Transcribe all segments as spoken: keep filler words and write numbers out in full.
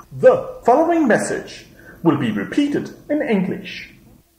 The following message will be repeated in English.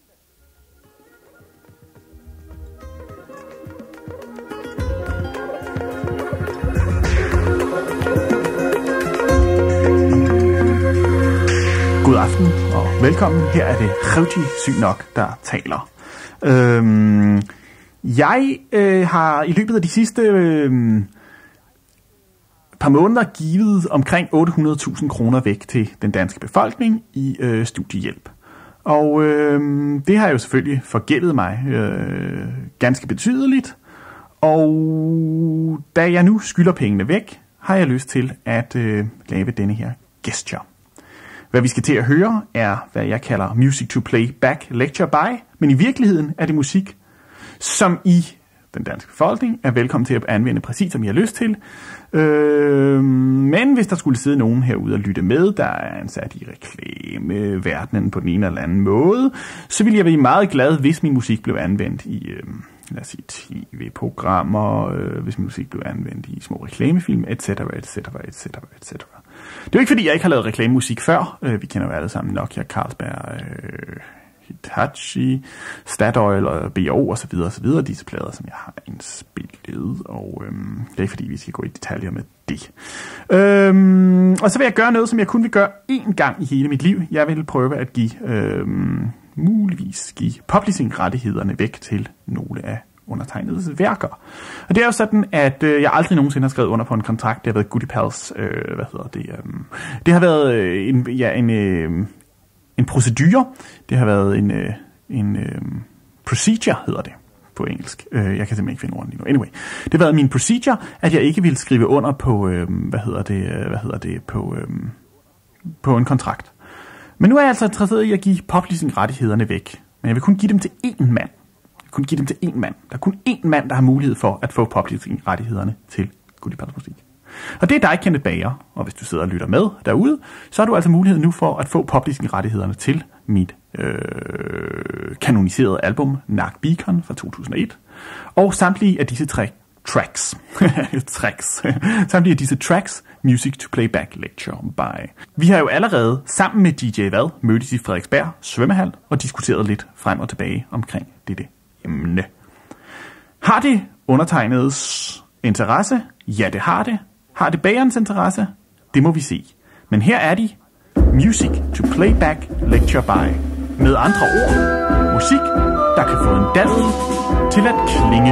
God aften og velkommen. Her er det Revji Syg Nok, der taler. Øhm, jeg øh, har i løbet af de sidste øh, par måneder givet omkring otte hundrede tusind kroner væk til den danske befolkning i øh, studiehjælp. Og øh, det har jo selvfølgelig forgældet mig øh, ganske betydeligt. Og da jeg nu skylder pengene væk, har jeg lyst til at øh, lave denne her gesture. Hvad vi skal til at høre er, hvad jeg kalder Music to Play Back Lecture By, men i virkeligheden er det musik, som i den danske befolkning er velkommen til at anvende præcis som I har lyst til. Øh, men hvis der skulle sidde nogen herude og lytte med, der er ansat i reklameverdenen på den ene eller anden måde, så ville jeg være meget glad, hvis min musik blev anvendt i øh, lad os sige, T V-programmer, øh, hvis min musik blev anvendt i små reklamefilm, et cetera, et cetera, et cetera, et cetera. Det er jo ikke fordi, jeg ikke har lavet reklamemusik før. Øh, vi kender jo alle sammen Nokia, Carlsberg, øh, Hitachi, Statoil og B O og så videre og så videre. Disse plader, som jeg har indspillet, og øhm, det er ikke fordi, vi skal gå i detaljer med det. Øhm, og så vil jeg gøre noget, som jeg kun vil gøre én gang i hele mit liv. Jeg vil prøve at give, øhm, muligvis give publishing-rettighederne væk til nogle af undertegnedes værker. Og det er jo sådan, at øh, jeg aldrig nogensinde har skrevet under på en kontrakt. Det har været Goody Pals, øh, hvad hedder det? Øh, det har været øh, en, ja, en, øh, en procedure. Det har været en, øh, en øh, procedure, hedder det på engelsk. Øh, jeg kan simpelthen ikke finde ordene lige nu. Anyway, det har været min procedure, at jeg ikke ville skrive under på, øh, hvad hedder det, øh, hvad hedder det, på, øh, på en kontrakt. Men nu er jeg altså interesseret i at give publishing-rettighederne væk. Men jeg vil kun give dem til én mand. Kun give dem til én mand. Der er kun én mand, der har mulighed for at få publishing-rettighederne til Goody Pals musik. Og det er dig, Kenneth Bager. Og hvis du sidder og lytter med derude, så har du altså mulighed nu for at få publishing-rettighederne til mit øh, kanoniserede album, Nark Beacon fra to tusind og et. Og samtlige af disse tre tracks, tracks, samtlige af disse tracks, Music to Playback Lecture By. Vi har jo allerede sammen med D J Vad mødtes i Frederiksberg svømmehal og diskuteret lidt frem og tilbage omkring dette emne. Har det undertegnedes interesse? Ja, det har det. Har det bagerens interesse? Det må vi se. Men her er de. Music to Playback Lecture By. Med andre ord, musik, der kan få en daddel til at klinge.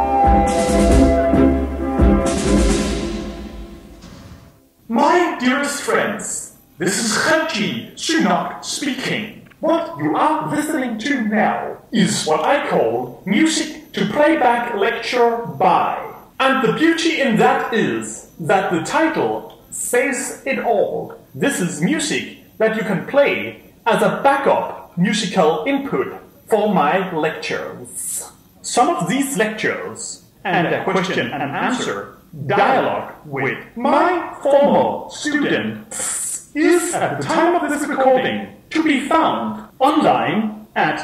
My dearest friends, this is Revji Syg Nok speaking. What you are listening to now is what I call Music to Playback Lecture By. And the beauty in that is that the title says it all. This is music that you can play as a backup musical input for my lectures. Some of these lectures and a question and answer dialogue with my former students is at the time of this recording to be found online at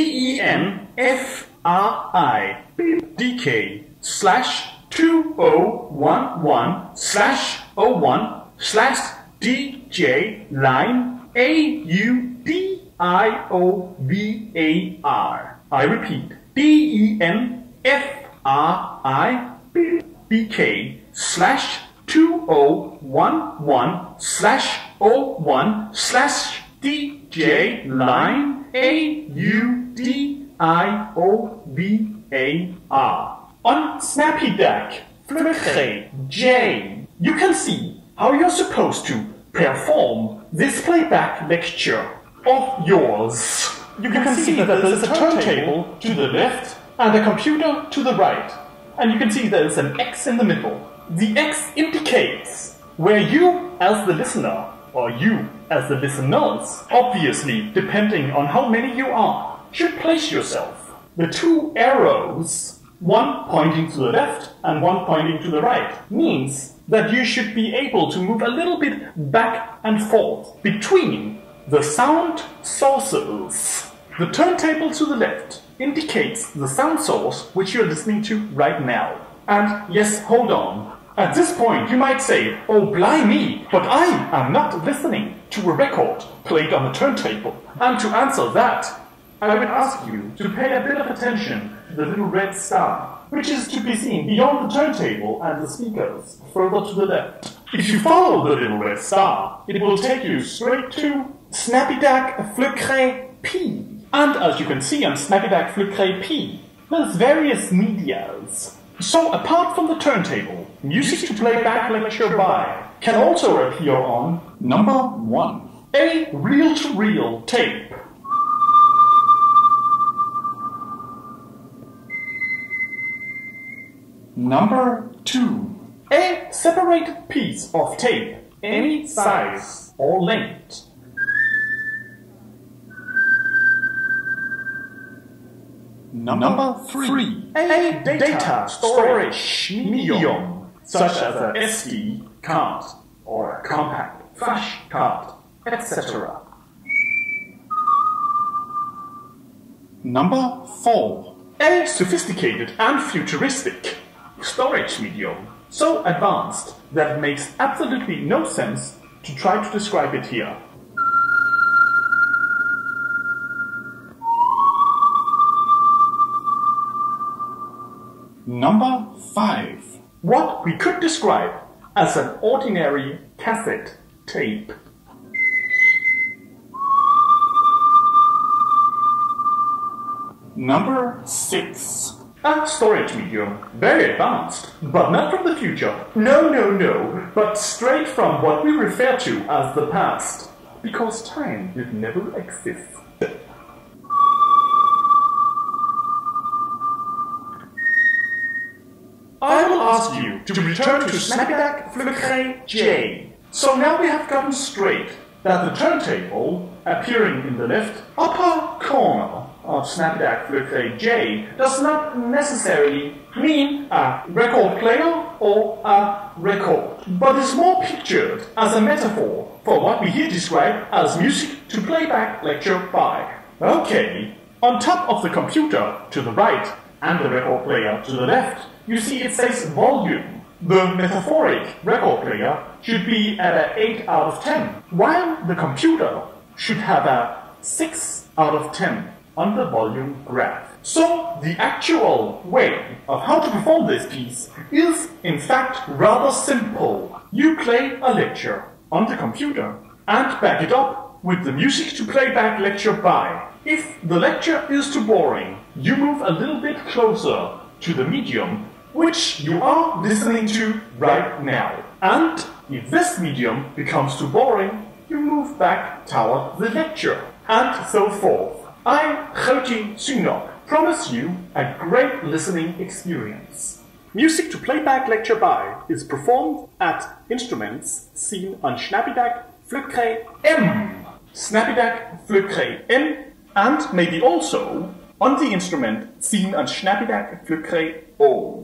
denfridk slash two oh one one slash oh one slash dj line a u d i o v a r. I repeat, D E N F R I B K slash two oh one one slash oh one slash D J line A U D I O V A R. On Snappy Deck, Flickray J, you can see how you're supposed to perform this playback lecture of yours. You can see that there's a turntable to the left and a computer to the right. And you can see there's an X in the middle. The X indicates where you as the listener, or you as the listeners, obviously depending on how many you are, should place yourself. The two arrows, one pointing to the left and one pointing to the right, means that you should be able to move a little bit back and forth between the sound sources. The turntable to the left indicates the sound source which you're listening to right now. And yes, hold on. At this point, you might say, oh, blimey, but I am not listening to a record played on a turntable. And to answer that, I would ask you to pay a bit of attention to the little red star, which is to be seen beyond the turntable and the speakers, further to the left. If you follow the little red star, it will take you straight to Snappydac Flucre P. And as you can see on Snappydac Flucre P, there's various medias. So apart from the turntable, music to play back lecture by can also appear on number one, a reel-to-reel tape. Number two, a separated piece of tape, any size or length. Number three, a data storage medium, such as a S D card or a compact flash card, et cetera. Number four, a sophisticated and futuristic storage medium, so advanced that it makes absolutely no sense to try to describe it here. Number five, what we could describe as an ordinary cassette tape. Number six, a storage medium, very advanced, but not from the future. No, no, no, but straight from what we refer to as the past, because time did never exist. I will ask you to return to Snappydac Flucre J. So now we have gotten straight that the turntable, appearing in the left upper corner of Snappydac Flucre J, does not necessarily mean a record player or a record, but is more pictured as a metaphor for what we here describe as music to playback lecture by. Okay, on top of the computer to the right and the record player to the left, you see it says volume. The metaphoric record player should be at an eight out of ten, while the computer should have a six out of ten on the volume graph. So the actual way of how to perform this piece is in fact rather simple. You play a lecture on the computer and back it up with the music to play back lecture by. If the lecture is too boring, you move a little bit closer to the medium which you are listening to right now. And if this medium becomes too boring, you move back toward the lecture, and so forth. I, Gertie Sunok, promise you a great listening experience. Music to playback lecture by is performed at instruments seen on Snappydac Flucre M, Snappydac Flucre N, and maybe also on the instrument seen on Snappydac Flucre O.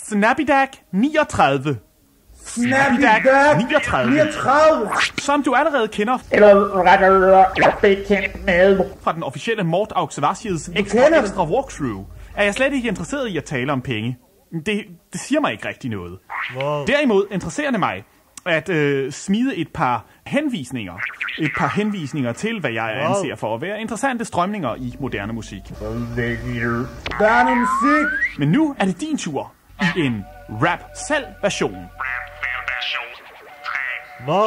Snappydag niogtredive. Snappydag niogtredive. niogtredive. Som du allerede kender Eller bekendt med. fra den officielle Mort Auxvasiets ekstra, kender det. ekstra walkthrough, er jeg slet ikke interesseret i at tale om penge. Det, det siger mig ikke rigtig noget. Wow. Derimod interesserer det mig at øh, smide et par henvisninger. Et par henvisninger til, hvad jeg Wow. anser for at være interessante strømninger i moderne musik. Der er noget musik. Men nu er det din tur i en rap-salg-version. Wow.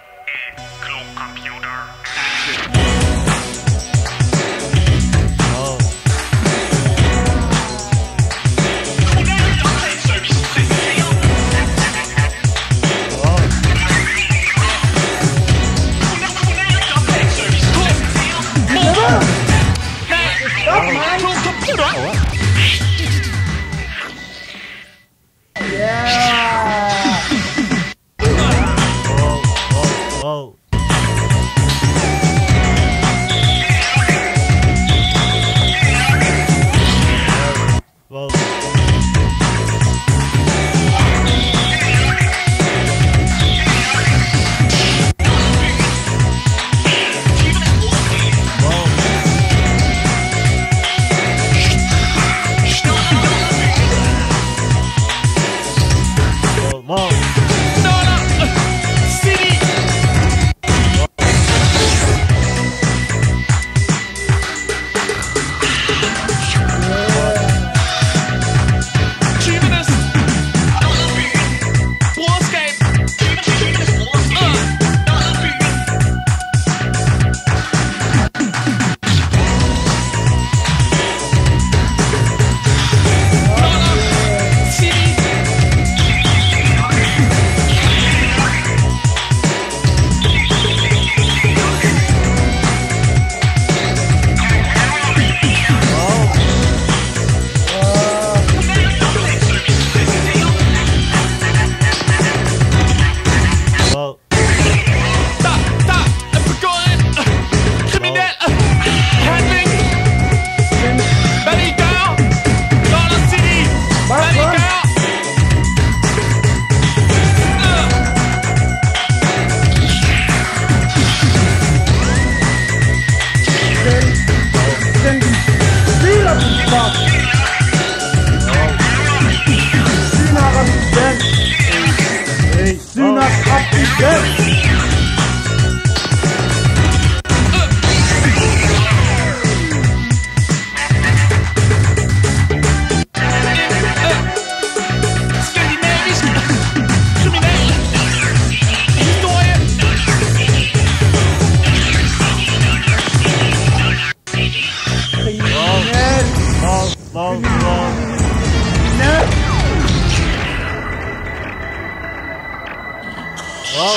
Wow. Wow. Wow. Wow. Der, der er begået en øh, kriminel øh, handling. Hvad vil I gøre? Dollar City! Hvad vil I gøre? Øh. Den biler den fuck. Syner op i den. Syner op i den. Skandinavisk kriminal historie. Kriminel. Wow. Wow. Wow. Kriminel. Wow.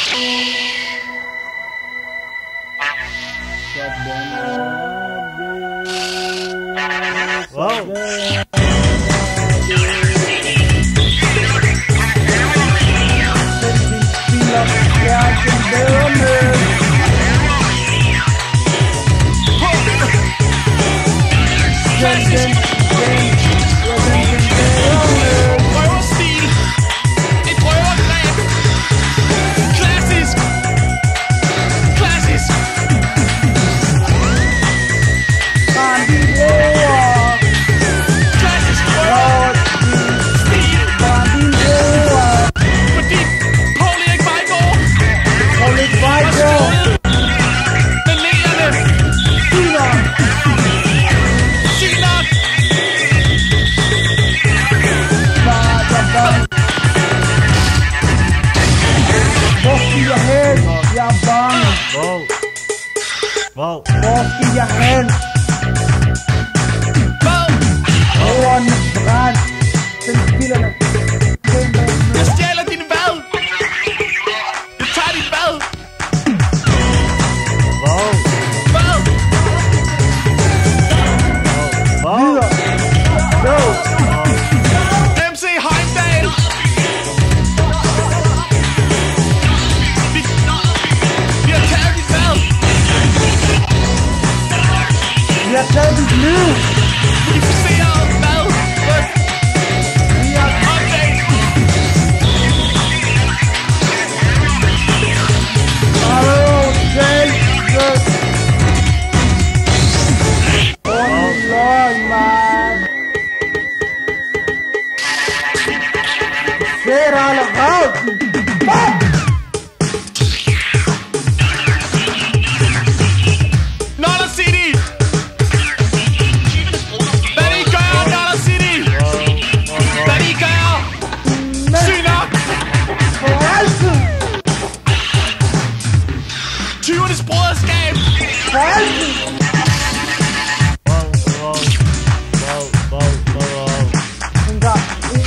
Wow. Prøverstil. Et prøvergreb. Klassisk. Klassisk. Klassisk prøverstil. Fordi Paul Erik Vejgaard var stået med lærerne. Syg nok. Hvor skal jeg hen? Jeg er bange. Wow. Wow. Hvor skal jeg hen? Hvad? Ordene brand. Den spiller med. Jeg stjæler din hvad? Jeg tager dit hvad? Wow. Hvad? Wow. Videre. Go. M C Heimdall. Vi, vi har taget dit hvad? Vi har taget dit liv. Modificeret hvad? Vi har Klæder alle røven. Noller City! Hvad I gør, Noller City? Hvad I gør? Syg nok! For altid. Tyvernes broderskab! For altid. En gang.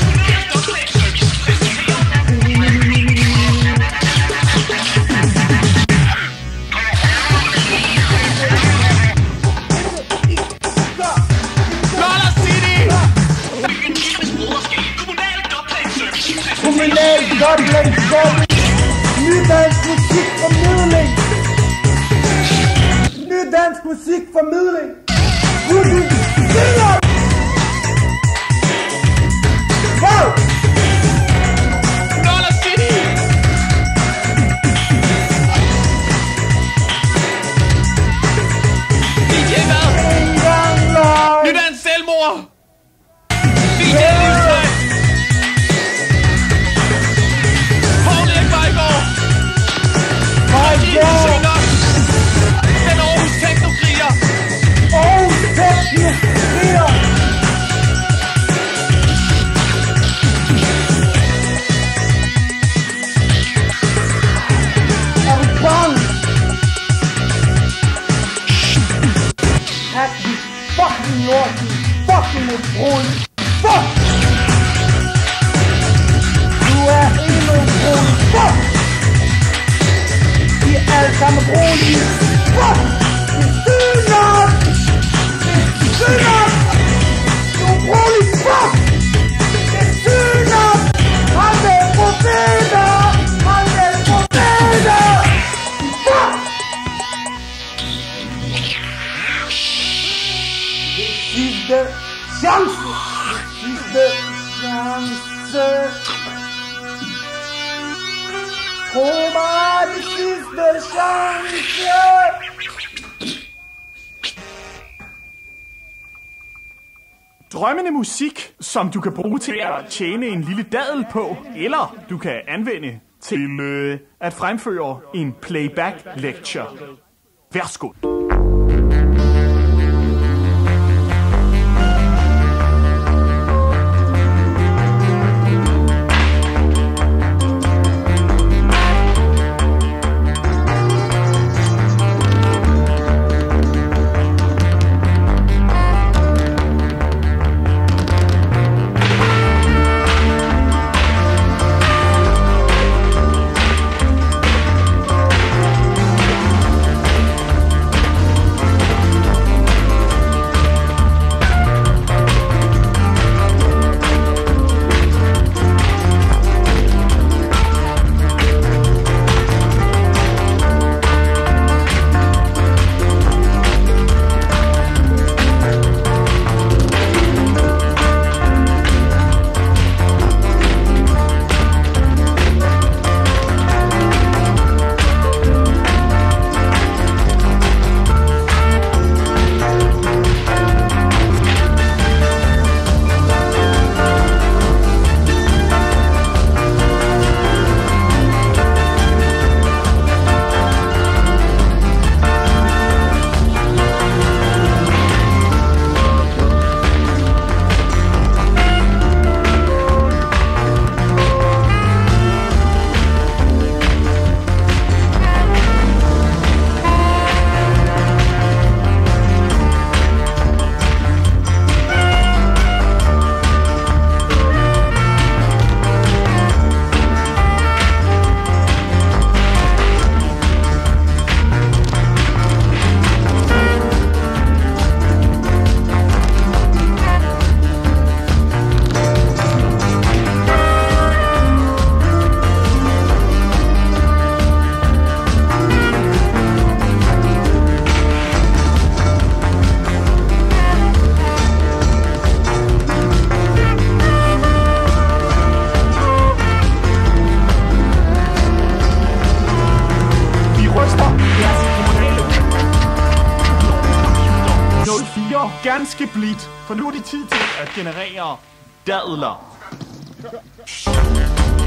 Noller City! Kommunal Godblæk-service. Nydansk musikformidling. Nydansk musikformidling. Hvor du synger. Wow! Noller City! D J hvad? En gang løg. Nydansk selvmord! D J Livsvej! Poul Erik Vejgaard! Vejgaard. Syg nok! Den Aarhus Teknokriger! Aarhus Teknokriger. Er du bange? Hack de fucking lort, de fucking utrolig. Fuck! Du er endnu utrolig. Fuck! De er alle sammen rolige. Fuck! Det er sygt nok! Det er sygt nok! Du er utrolig. Fuck! Det er sygt nok! Han vil profeter! Han vil profeter! Fuck! Det er sidste chance! Det er sidste chance! Tro mig, det er sidste chance! Drømmende musik, som du kan bruge til at tjene en lille dadel på, eller du kan anvende til øh, at fremføre en playback lecture. Værsgo. ganske blidt, for nu er det tid til at generere dadler.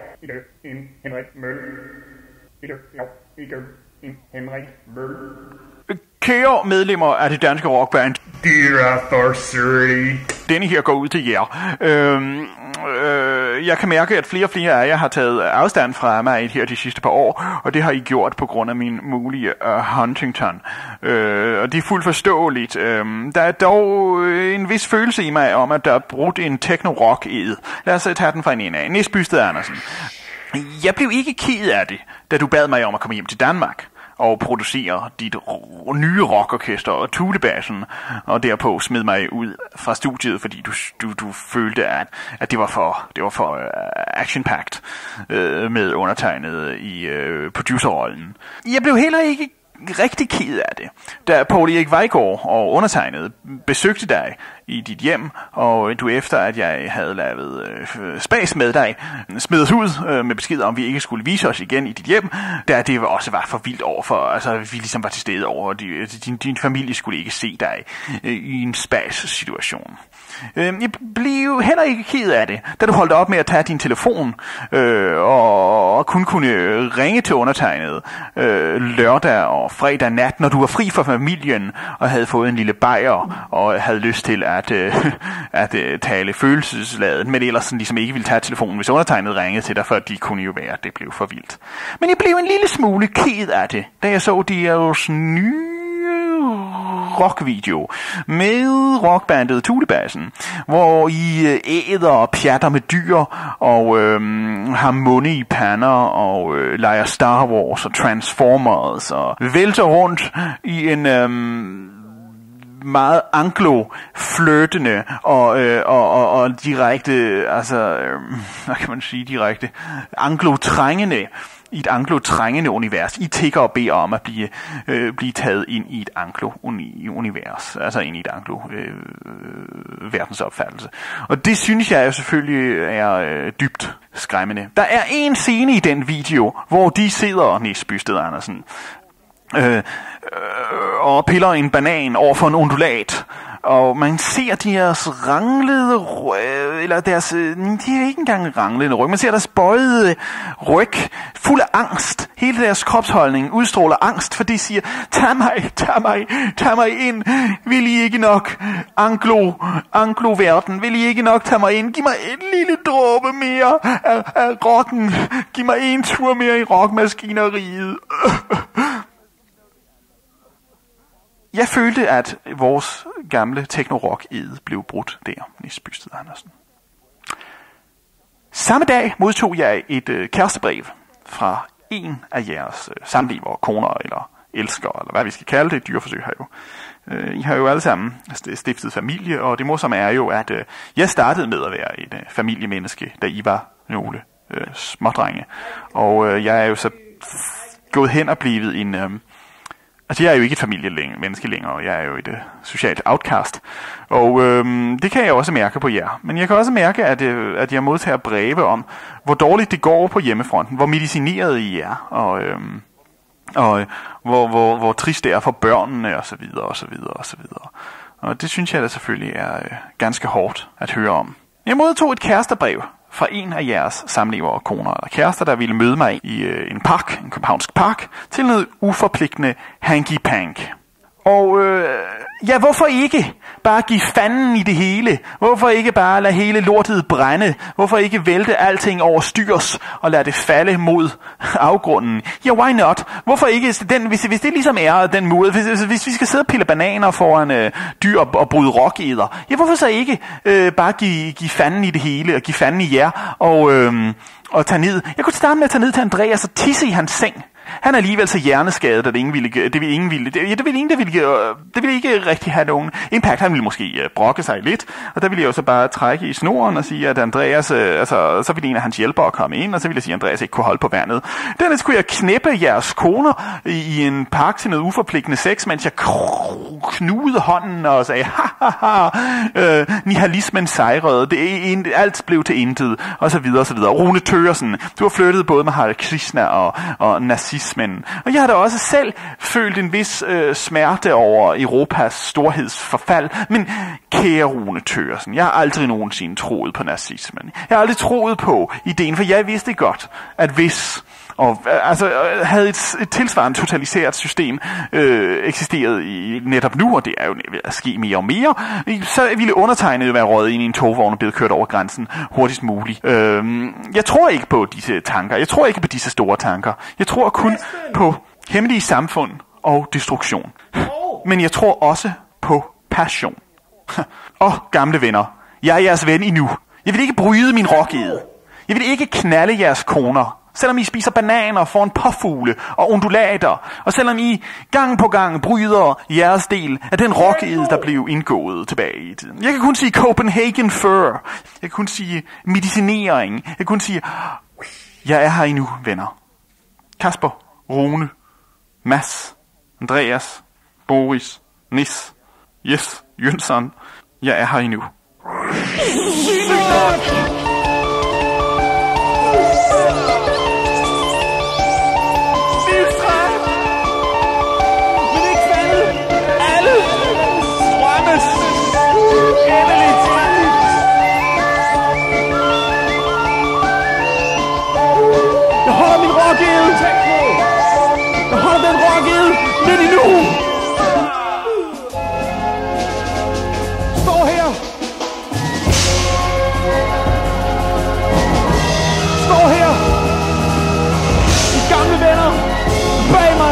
Ikke en Henrik Mølle. Ikke jo, ikke en Henrik Mølle. Kære medlemmer af det danske rockband, Dear Authority. denne her går ud til jer. Øhm, øh, jeg kan mærke, at flere og flere af jer har taget afstand fra mig her de sidste par år, og det har I gjort på grund af min mulige uh, Huntington. Øh, og det er fuldt forståeligt. Øh, der er dog en vis følelse i mig om, at der er brudt en techno-rock-ed. Lad os tage den fra en ende af. Næsbysted Andersen. Jeg blev ikke ked af det, da du bad mig om at komme hjem til Danmark og producere dit r- nye rockorkester og Thulebassen, og derpå smed mig ud fra studiet, fordi du, du, du følte, at, at det var for, det var for uh, action-packed uh, med undertegnet i uh, producerrollen. Jeg blev heller ikke rigtig ked af det, da Poul Erik Vejgaard og undertegnet besøgte dig i dit hjem, og du efter, at jeg havde lavet øh, spas med dig, smed os ud øh, med besked om, at vi ikke skulle vise os igen i dit hjem, da det også var for vildt overfor, altså vi ligesom var til stede over, de, din, din familie skulle ikke se dig øh, i en spas-situation. Øh, jeg blev heller ikke ked af det, da du holdt op med at tage din telefon øh, og, og kun kunne ringe til undertegnet øh, lørdag og fredag nat, når du var fri fra familien og havde fået en lille bajer og havde lyst til at, øh, at øh, tale følelsesladet, men ellers sådan ligesom ikke ville tage telefonen, hvis undertegnet ringede til dig, for de kunne jo være, at det blev for vildt. Men jeg blev en lille smule ked af det, da jeg så deres nye rockvideo med rockbandet Thulebassen, hvor I æder og pjatter med dyr og øhm, har munde i pander og øh, leger Star Wars og Transformers og vælter rundt i en øhm, meget anglo-flirtende og, øh, og, og, og direkte, altså, øh, hvad kan man sige direkte, anglo-trængende, i et anglo-trængende univers. I tigger og beder om at blive, øh, blive taget ind i et anglo-univers, altså ind i et anglo-verdensopfattelse. Øh, og det synes jeg jo selvfølgelig er øh, dybt skræmmende. Der er en scene i den video, hvor de sidder, Næsbysted Andersen, øh, øh, og piller en banan over for en undulat. Og man ser deres ranglede ryg, eller deres, de er ikke engang ranglede ryg, man ser deres bøjede ryg, fuld af angst. Hele deres kropsholdning udstråler angst, for de siger, tag mig, tag mig, tag mig ind, vil I ikke nok, anglo, anglo-verden, vil I ikke nok tage mig ind, giv mig en lille dråbe mere af, af rocken, giv mig en tur mere i rockmaskineriet. Jeg følte, at vores gamle techno-rock-ed blev brudt der, Næsbysted Andersen. Samme dag modtog jeg et øh, kærestebrev fra en af jeres øh, samlevere, koner eller elskere, eller hvad vi skal kalde det. Dyreforsøg har jo. Øh, I har jo alle sammen stiftet familie, og det morsomme er jo, at øh, jeg startede med at være et øh, familiemenneske, da I var nogle øh, smådrenge. Og øh, jeg er jo så gået hen og blevet en... Øh, Altså, jeg er jo ikke et familiemenneske længere, jeg er jo et uh, socialt outcast, og øhm, det kan jeg også mærke på jer. Men jeg kan også mærke, at, øh, at jeg modtager breve om, hvor dårligt det går på hjemmefronten, hvor medicineret I er, og, øhm, og øh, hvor, hvor, hvor trist det er for børnene, og så videre, og så videre, og så videre. Og det synes jeg da selvfølgelig er øh, ganske hårdt at høre om. Jeg modtog et kærestebrev fra en af jeres samlevere og koner eller kærester, der ville møde mig i øh, en park, en københavnsk park, til noget uforpligtende hanky-pank. Og øh, ja, hvorfor ikke bare give fanden i det hele? Hvorfor ikke bare lade hele lortet brænde? Hvorfor ikke vælte alting over styrs og lade det falde mod afgrunden? Ja, why not? Hvorfor ikke, den, hvis, hvis det ligesom er den måde, hvis, hvis vi skal sidde og pille bananer foran øh, dyr og, og bryde rockeder, ja, hvorfor så ikke øh, bare give, give fanden i det hele og give fanden i jer og, øh, og tage ned? Jeg kunne starte med at tage ned til Andreas og tisse i hans seng. Han er alligevel så hjerneskadet, at det ingen ville, det ville ingen ville, det, ja, det ville ingen, der ville, det ville ikke rigtig have nogen impact. Han ville måske uh, brokke sig lidt, og der ville jeg jo så bare trække i snoren og sige, at Andreas, uh, altså, så ville en af hans hjælpere komme ind, og så ville jeg sige, at Andreas ikke kunne holde på vandet. Dernæst kunne jeg knæppe jeres koner i, i en park til noget uforpligtende sex, mens jeg knudede hånden og sagde, ha ha ha, uh, nihalismen sejrede, det er en, alt blev til intet, og så videre, og så videre. Rune Thøresen, du har flyttet både med Hare Krishna og, og nazist nazismen. Og jeg har da også selv følt en vis øh, smerte over Europas storhedsforfald. Men kære Rune Thøgersen, jeg har aldrig nogensinde troet på nazismen. Jeg har aldrig troet på ideen, for jeg vidste godt, at hvis... Og altså havde et, et tilsvarende totalitært system øh, eksisteret i netop nu, og det er jo ved at ske mere og mere, så ville undertegnet jo være røget ind i en togvogn og blevet kørt over grænsen hurtigst muligt. Øh, jeg tror ikke på disse tanker. Jeg tror ikke på disse store tanker. Jeg tror kun på hemmelige samfund og destruktion. Men jeg tror også på passion. Og gamle venner, jeg er jeres ven endnu. Jeg vil ikke bryde min rockede. Jeg vil ikke knalde jeres koner. Selvom I spiser bananer foran påfugle og undulater, og selvom I gang på gang bryder jeres del af den rockede, der blev indgået tilbage i tiden. Jeg kan kun sige Copenhagen Fur. Jeg kan kun sige medicinering. Jeg kan kun sige, jeg er her endnu, venner. Kasper, Rune, Mads, Andreas, Boris, Nis, Jes, Jønsson. Jeg er her endnu. Jeg holder den rockede lidt endnu. Stå her. Stå her. De gamle venner bag mig.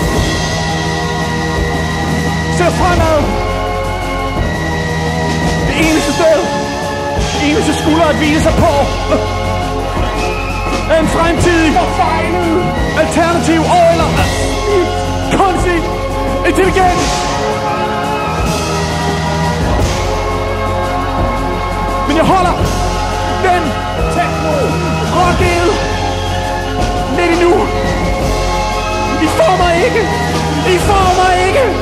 Ser fremad. Det eneste sted, det eneste skulder at hvile sig på, er en fremtidig alternativ og eller kunstig intelligens. Men jeg holder den rockede lidt endnu. I får mig ikke. I får mig ikke.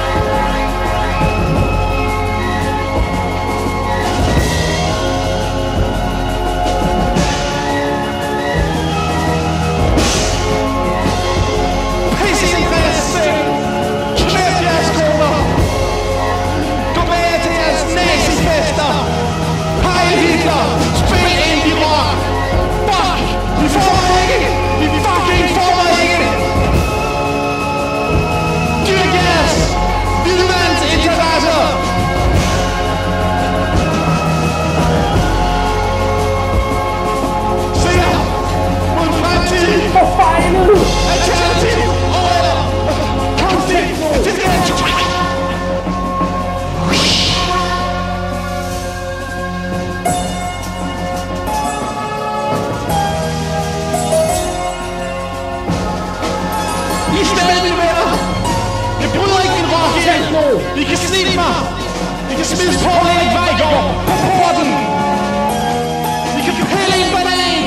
I kan snitte mig. I kan smide Poul Erik Vejgaard på porten. I kan pille en banan.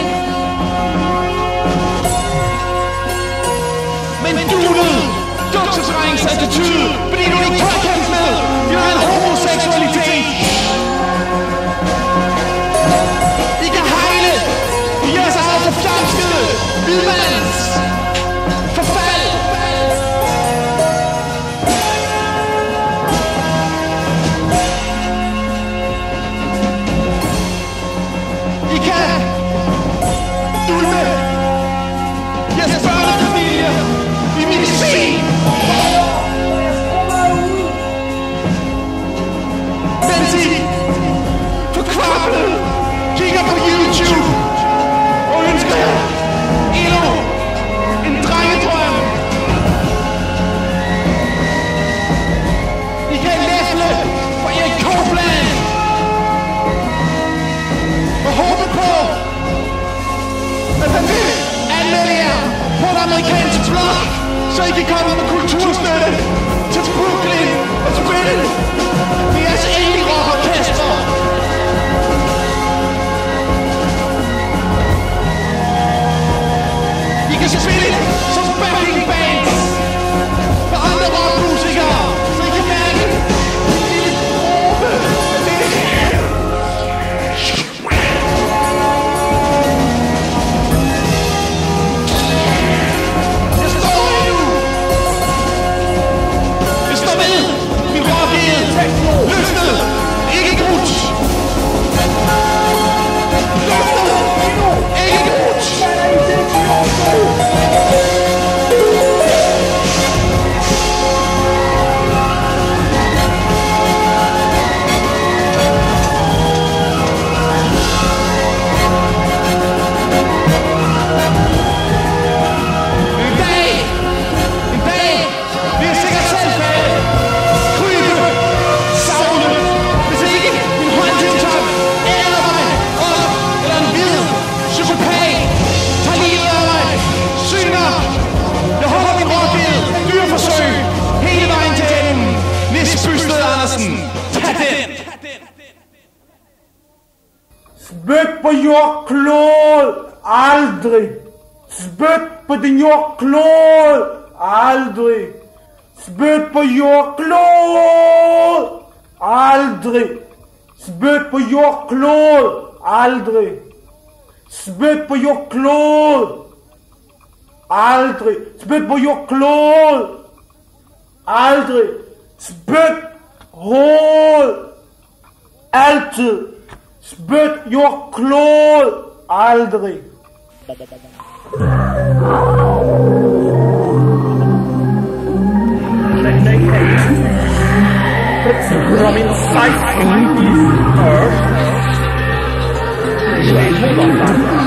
Men du er nød. Duksedrengs attitude. Fordi du ikke tør kæmpe med. Jeg har en homoseksualitet. I kan hejle. I jeres eget forflamskede. Hvidmands forfald. Kigger på YouTube og ønsker jer endnu en drengedrøm. I kan læfle for Erik Copeland og håbe på, at han vil anmelde jer på et amerikansk blog, så I kan komme med kulturstøtte til Brooklyn og spille med jeres indie-rockorkester. I kan spille som backing bands for andre rockmusikere, så I kan mærke en lille dråbe af det her. Jeg på jordklode, aldrig. Spyt på din jordklode, aldrig. Spyt på jordklode, aldrig. Spyt på jordklode, aldrig. Spyt på jordklode, aldrig. Spyt på jordklode, aldrig. Spyt hoved, altid. Spyt jordklode, aldrig. From inside earth. Wait, hold on.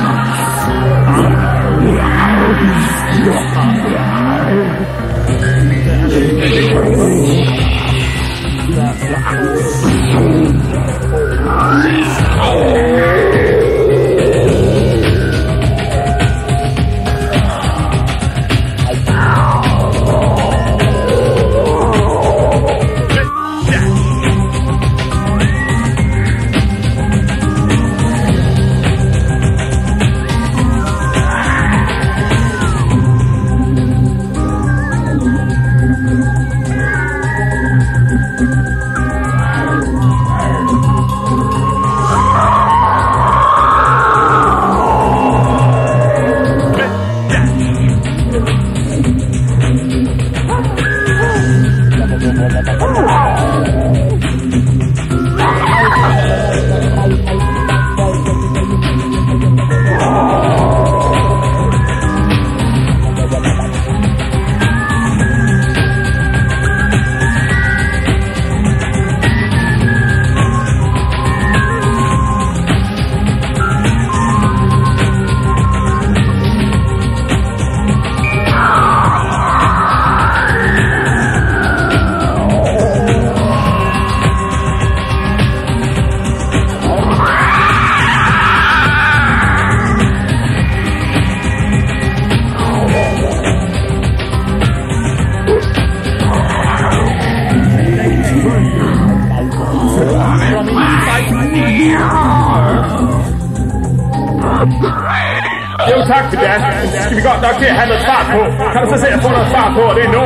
Jo tak til det. Skal vi godt nok til at have noget fart på. Kan du så se at få noget fart på, og det er nu.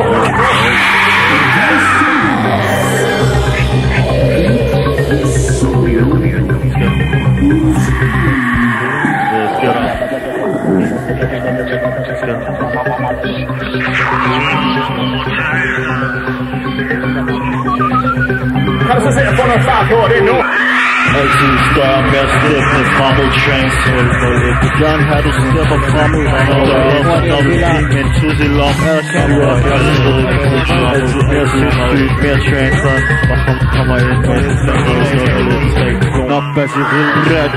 Kan du så se at få noget fart på, og det er nu. Altid større, mere stiftende fremmede transfer. Gerne har du stepper fremmede, og der er en dobbelt med en tusind lom. Styrer, jeg ved ikke, altid mere sindssygt, mere transfer. Og kommer ind med en stand. Nok baseril ret.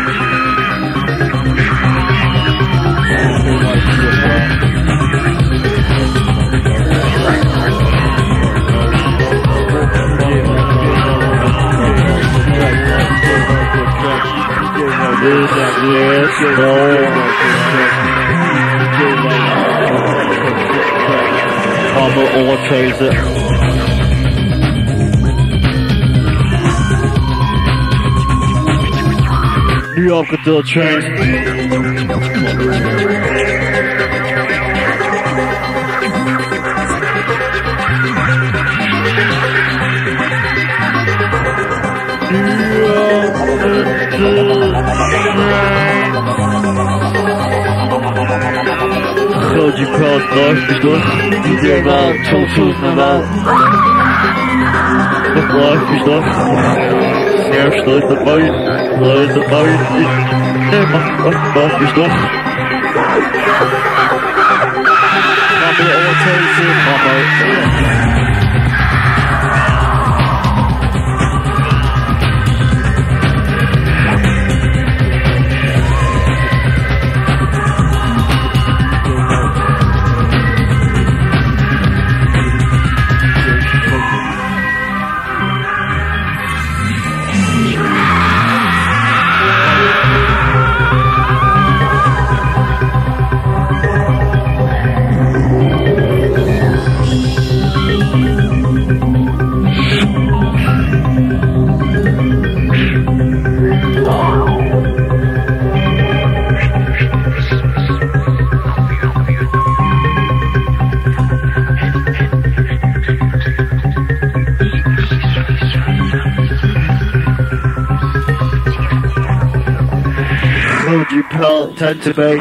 Kommer overtagelse. Ny opgraderet trains. Soji Proud Røgfysduk. Det har været to tusind og hvad? Røgfysduk. Nærmest der bøj. Røg der bøj. Nærmere Røgfysduk. Fremmed overtagelse. Fremmed. Tag det tilbage.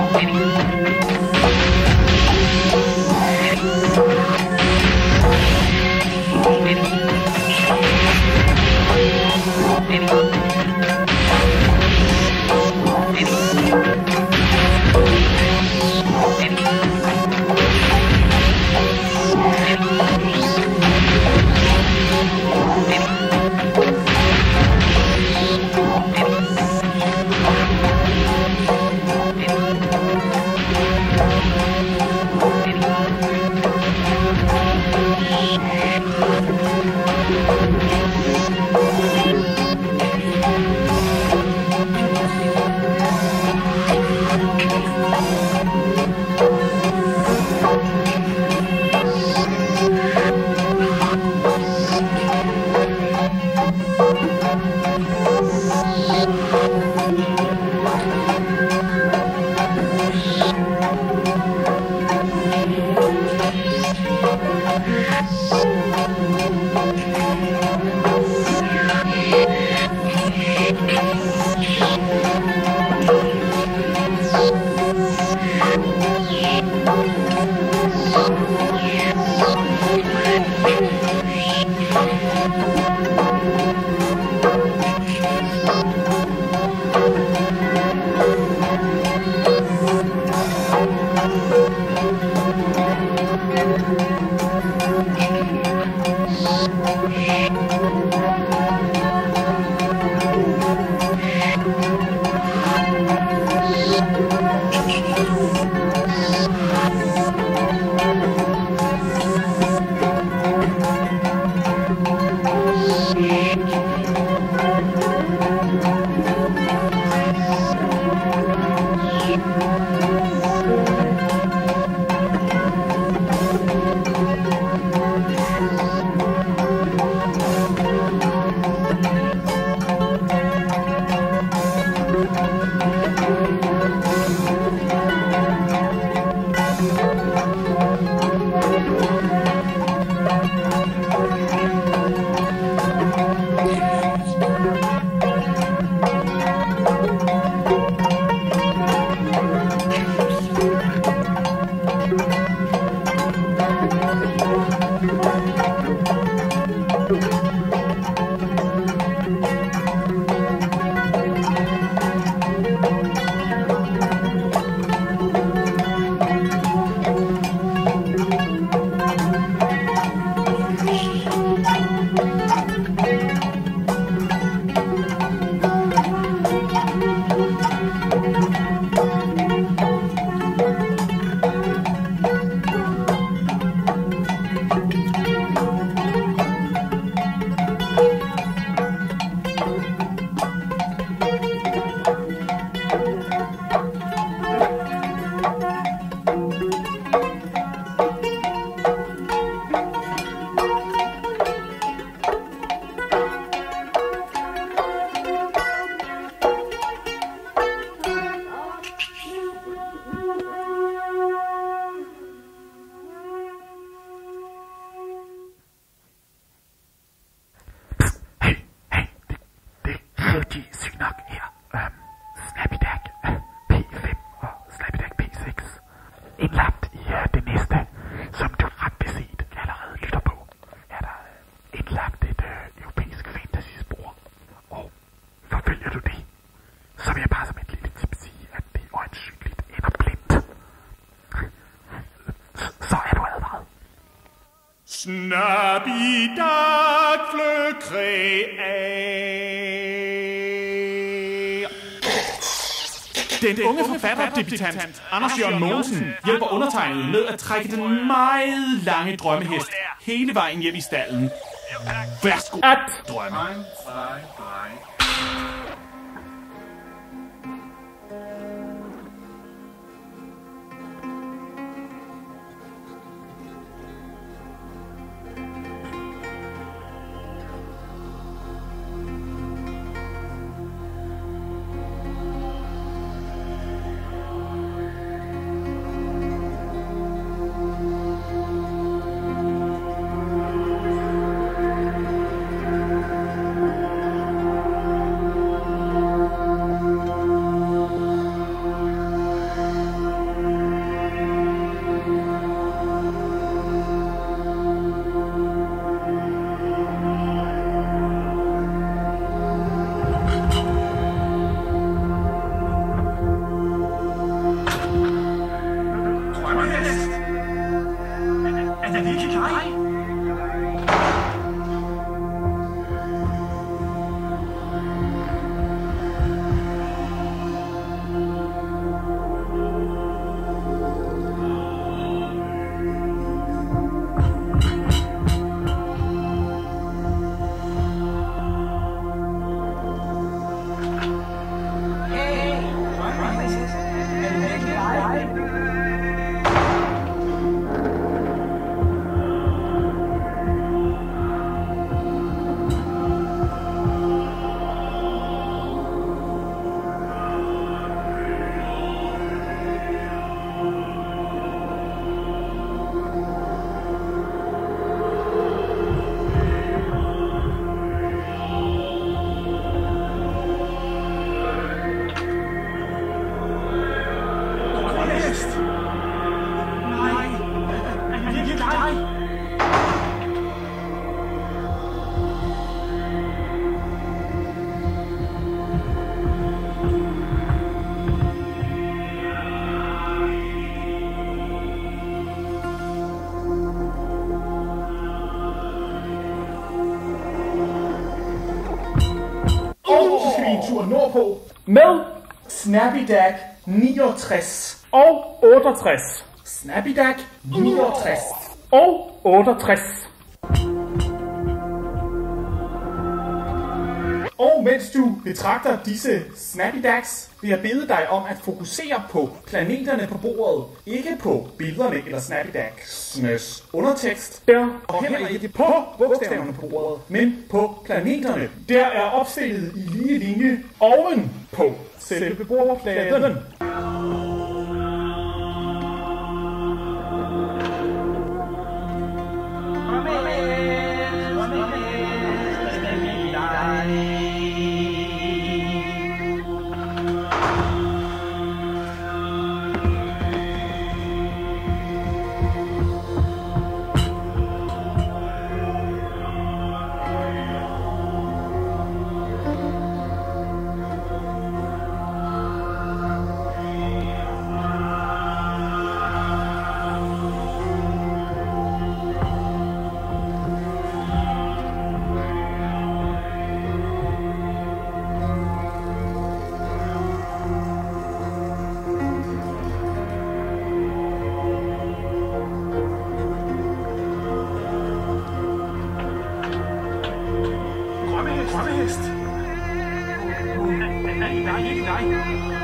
Snap i dag fløkræ. Den unge forfatterdebutant Anders Jørgen Mogensen hjælper undertegnet med at trække den meget lange drømmehest hele vejen hjem i stallen. Værsgo at drømme. tur nordpå med Snappydag niogtres og otteogtres. Snappydag niogtres og otteogtres. Og mens du betragter disse Snappydags, vil jeg bede dig om at fokusere på planeterne på bordet. Ikke på billederne eller Snappydagsnes undertekst. Der og heller ikke på bogstaverne på bordet, men på planeterne. Der er opstillet i lige linje oven på selve bordpladen. Grønnehest! Nej, nej, nej!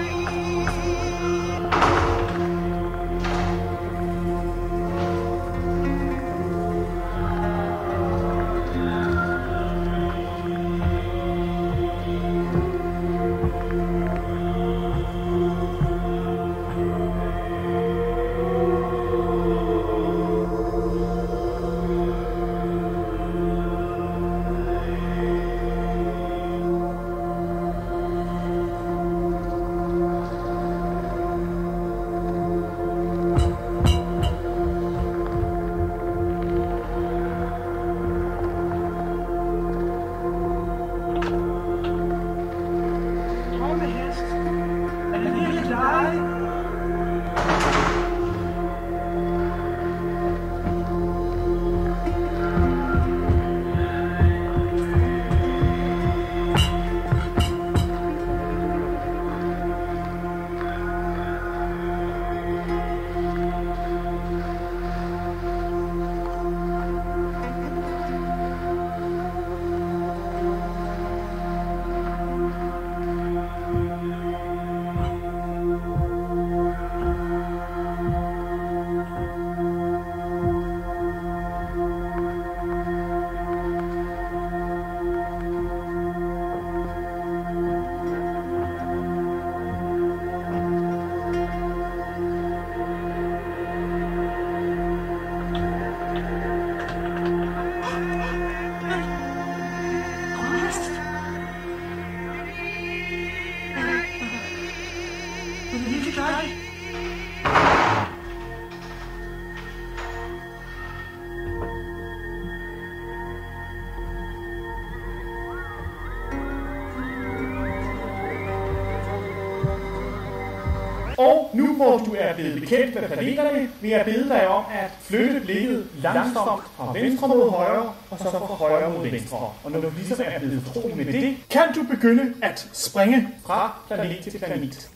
Og nu hvor du er blevet bekendt med planeterne, vil jeg bede dig om at flytte blikket langsomt fra venstre mod højre, og så fra højre mod venstre. Og når du ligesom er blevet fortrolig med det, kan du begynde at springe fra planet til planet.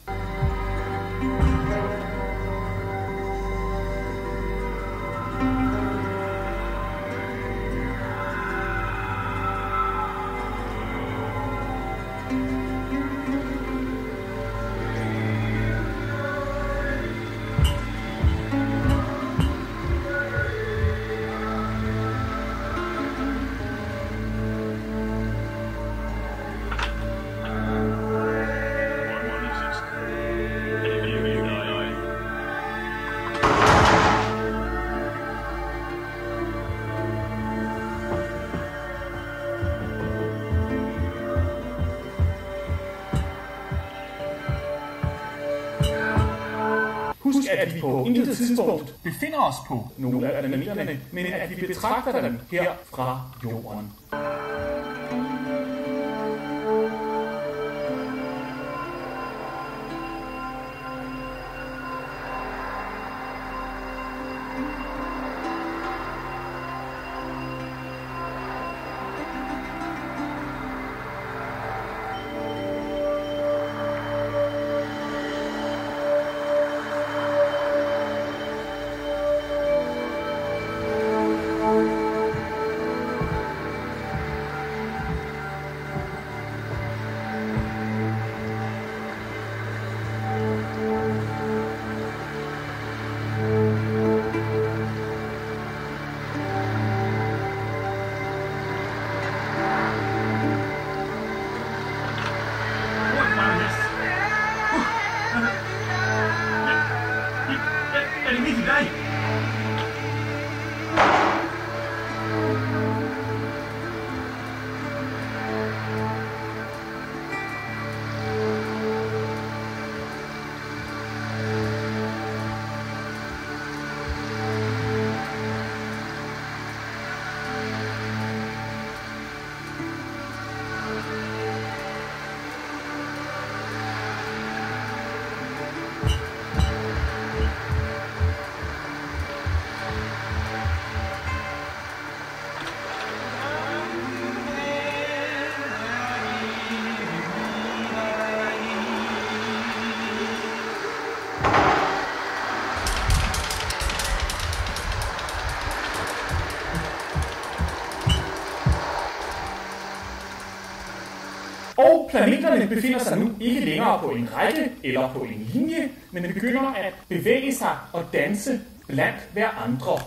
Husk, at vi på intet tidspunkt befinder os på nogle af planeterne, men at vi betragter dem her fra jorden. Og planeterne befinder sig nu ikke længere på en række eller på en linje, men begynder at bevæge sig og danse blandt hver andre.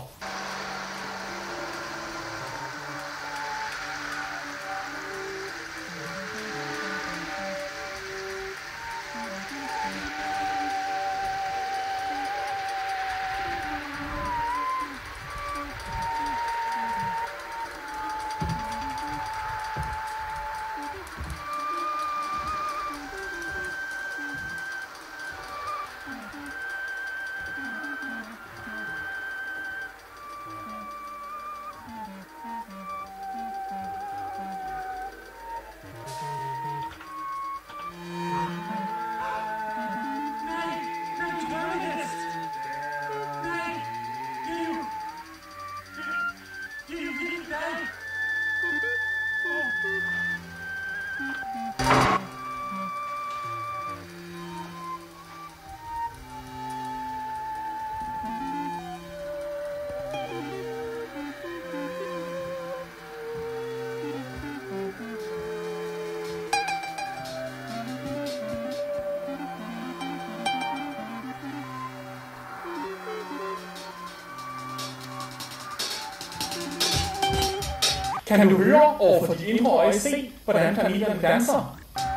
Kan du høre over for de indre øje se, hvordan planeterne danser?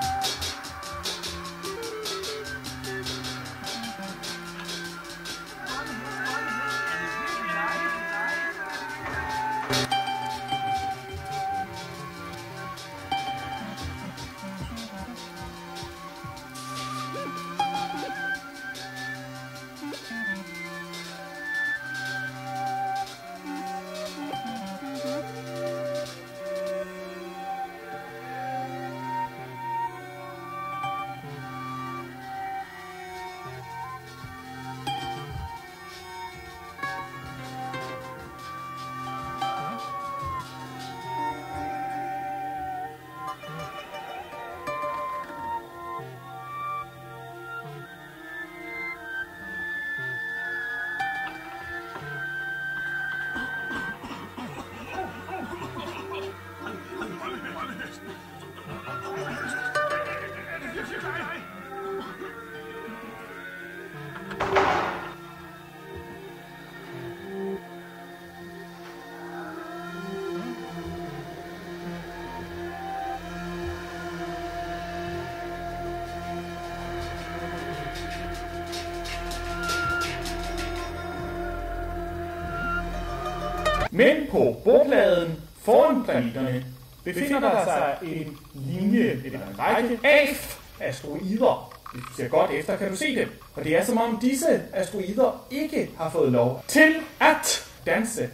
Men på bordpladen foran planeterne befinder der sig en linje, eller en række af asteroider. Hvis du ser godt efter, kan du se dem. Og det er som om disse asteroider ikke har fået lov til at danse.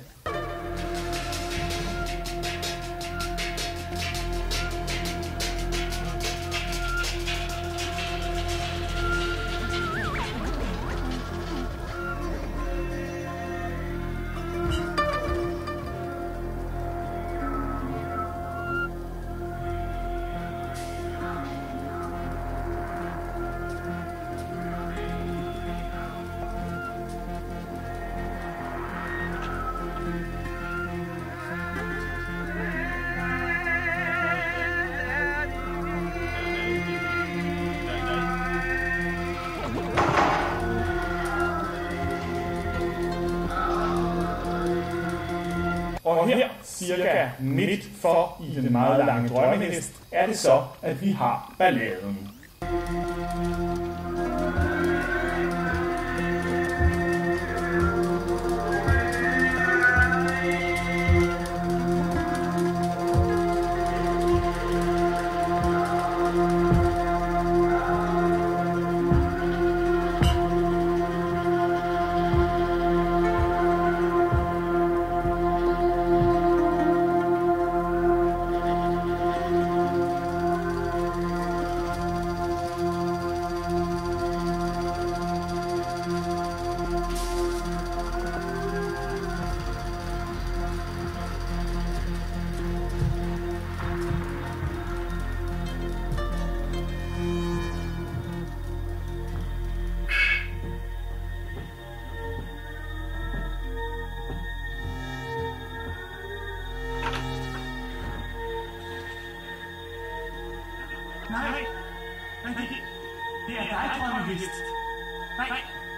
Og her, cirka midt for i den meget lange drømmehest, er det så, at vi har balladen. trommehest. Nej.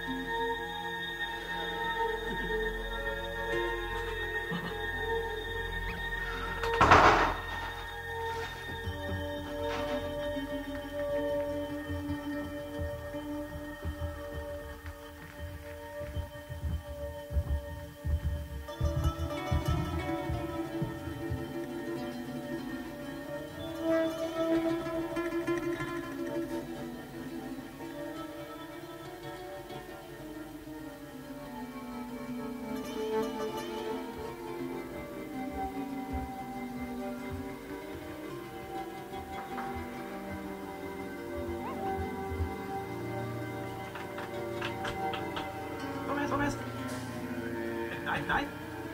Thomas. Nej, nej.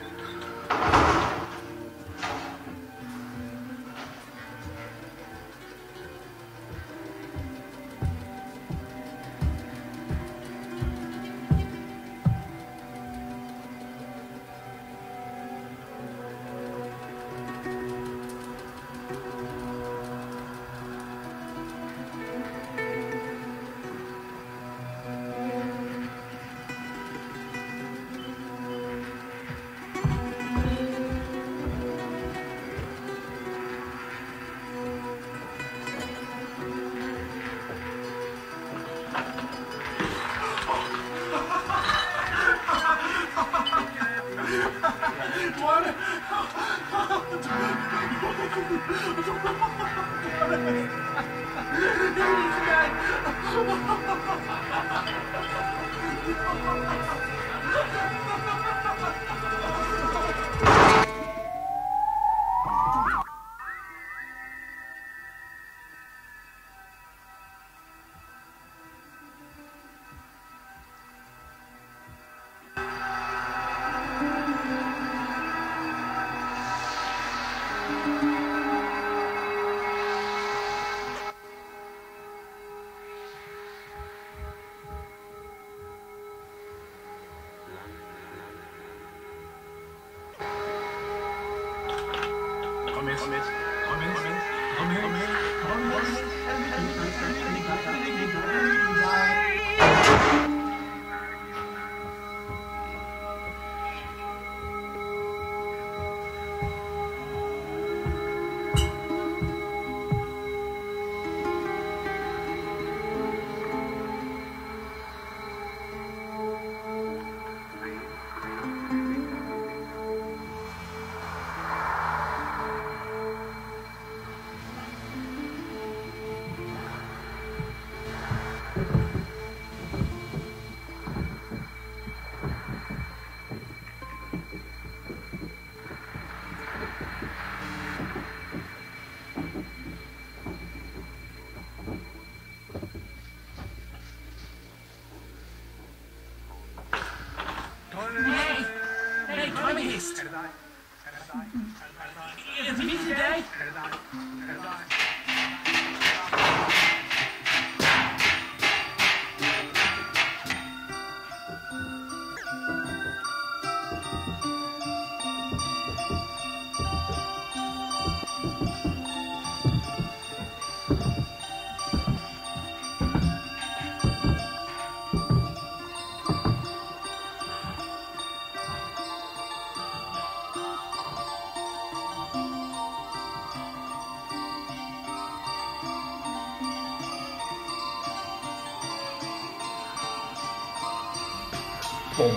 Bum.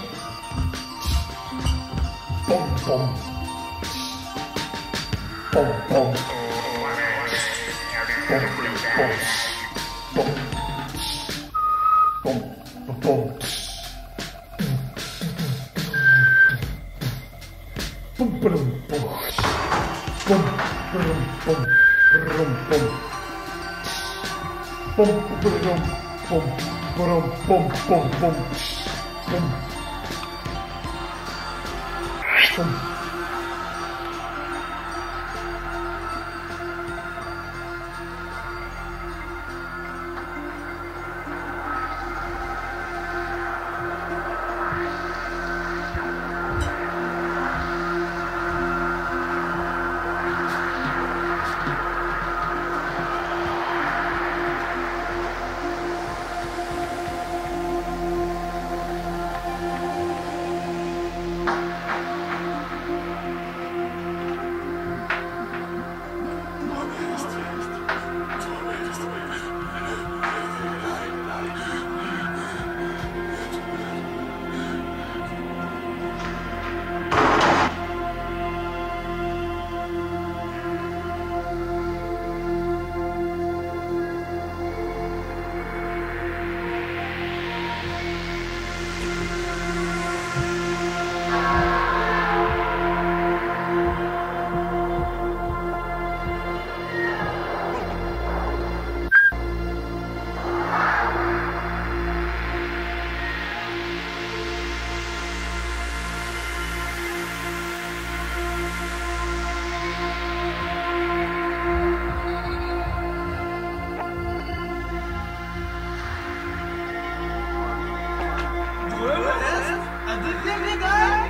Bum, bum. Bum, bum. Bum, bum. Bum. Bum, bum. Bum, bum, bum. Bum, bum, bum. Bum, bum. Bum, bum, bum. Bum, bum, bum, bum. Bum. Bum. virkelig gør?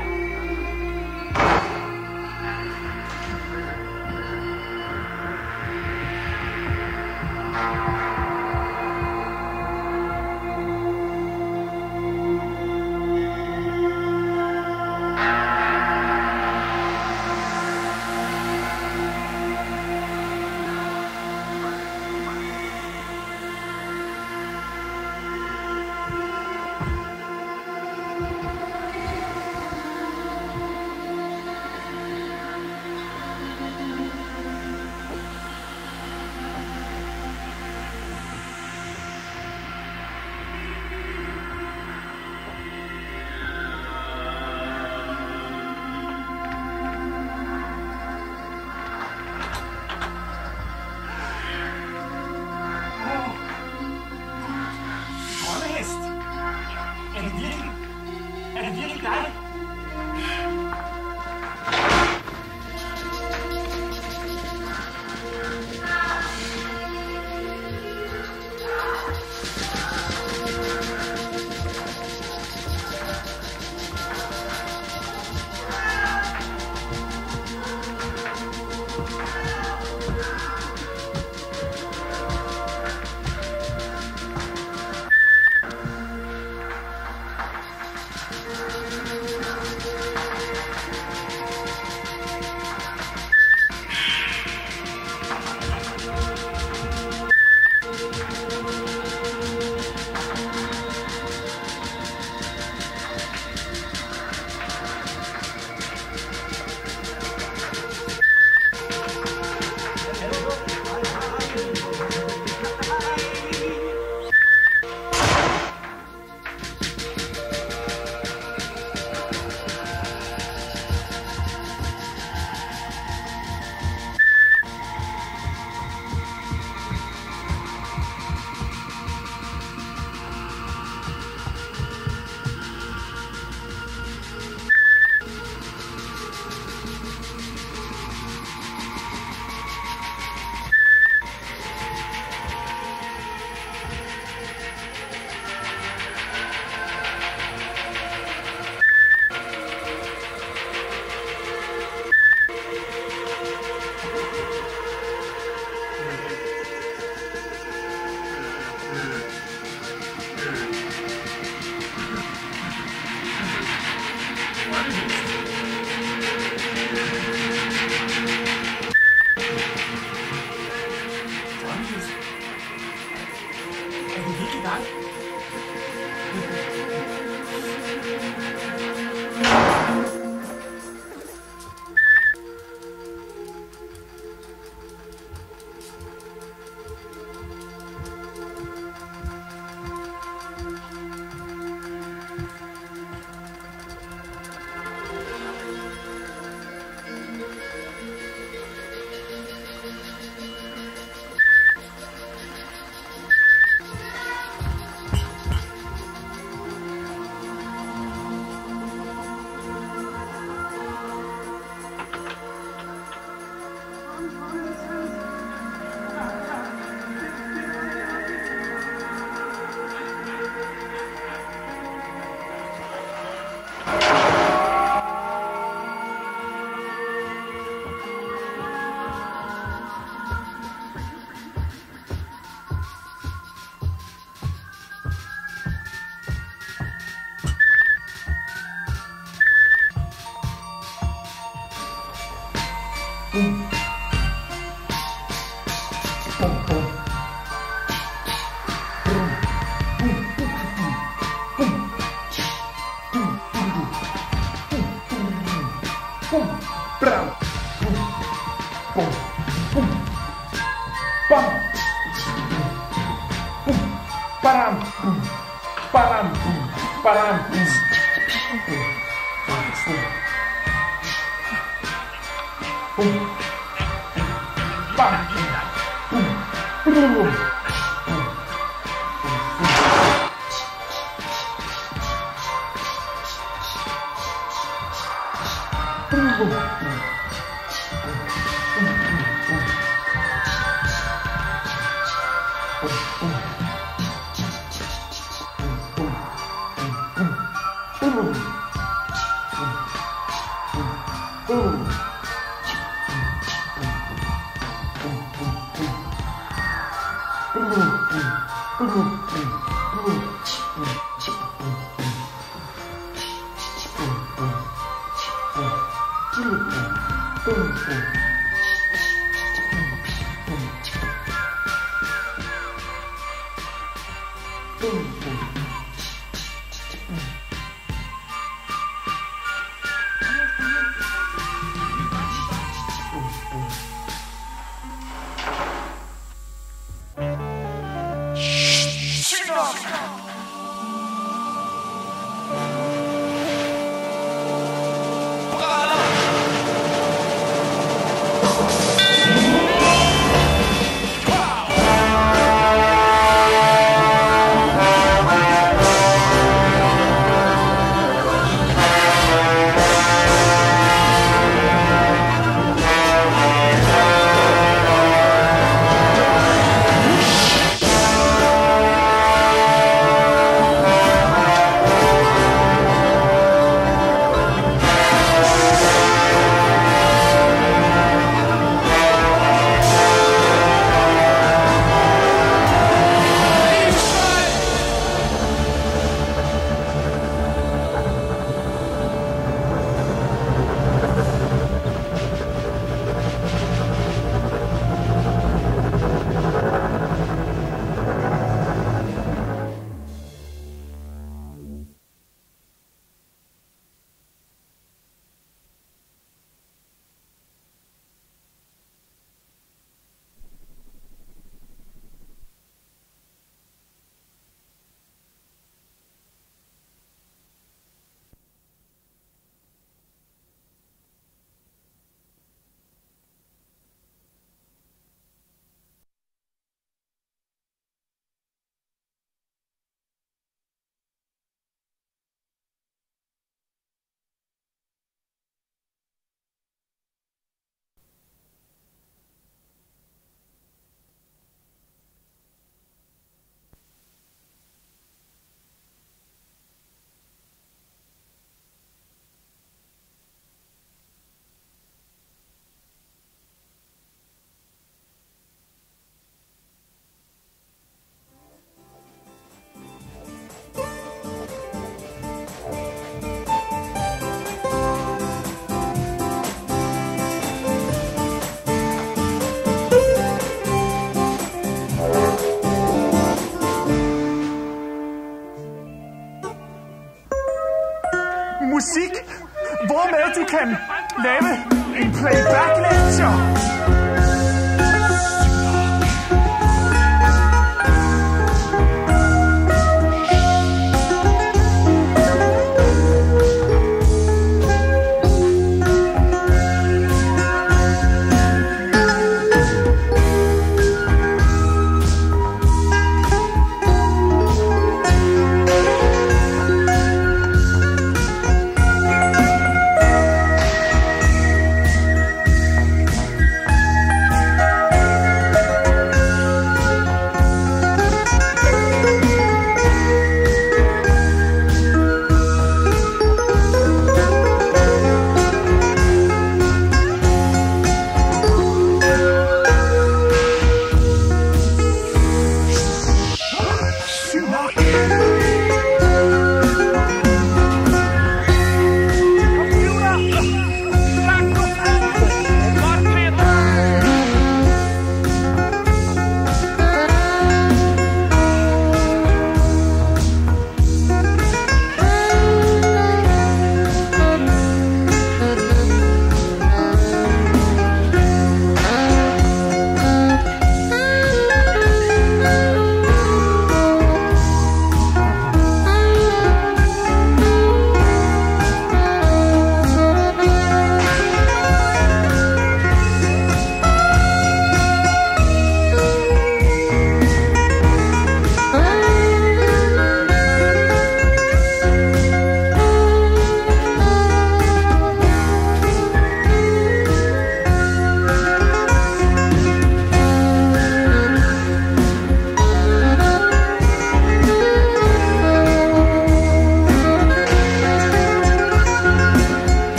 musik, hvormed du kan lave en playback-lektor.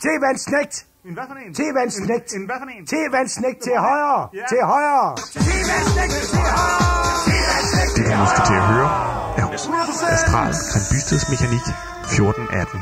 T-vandsnægt. En hvad for en? T-vandsnægt. En, en hvad for en? T-vandsnægt til højre. Ja. Til højre. T-vandsnægt til højre. T-vandsnægt Det, til vi nu skal til at høre, højre. er Astral Kranbysteds Mekanik fjorten atten.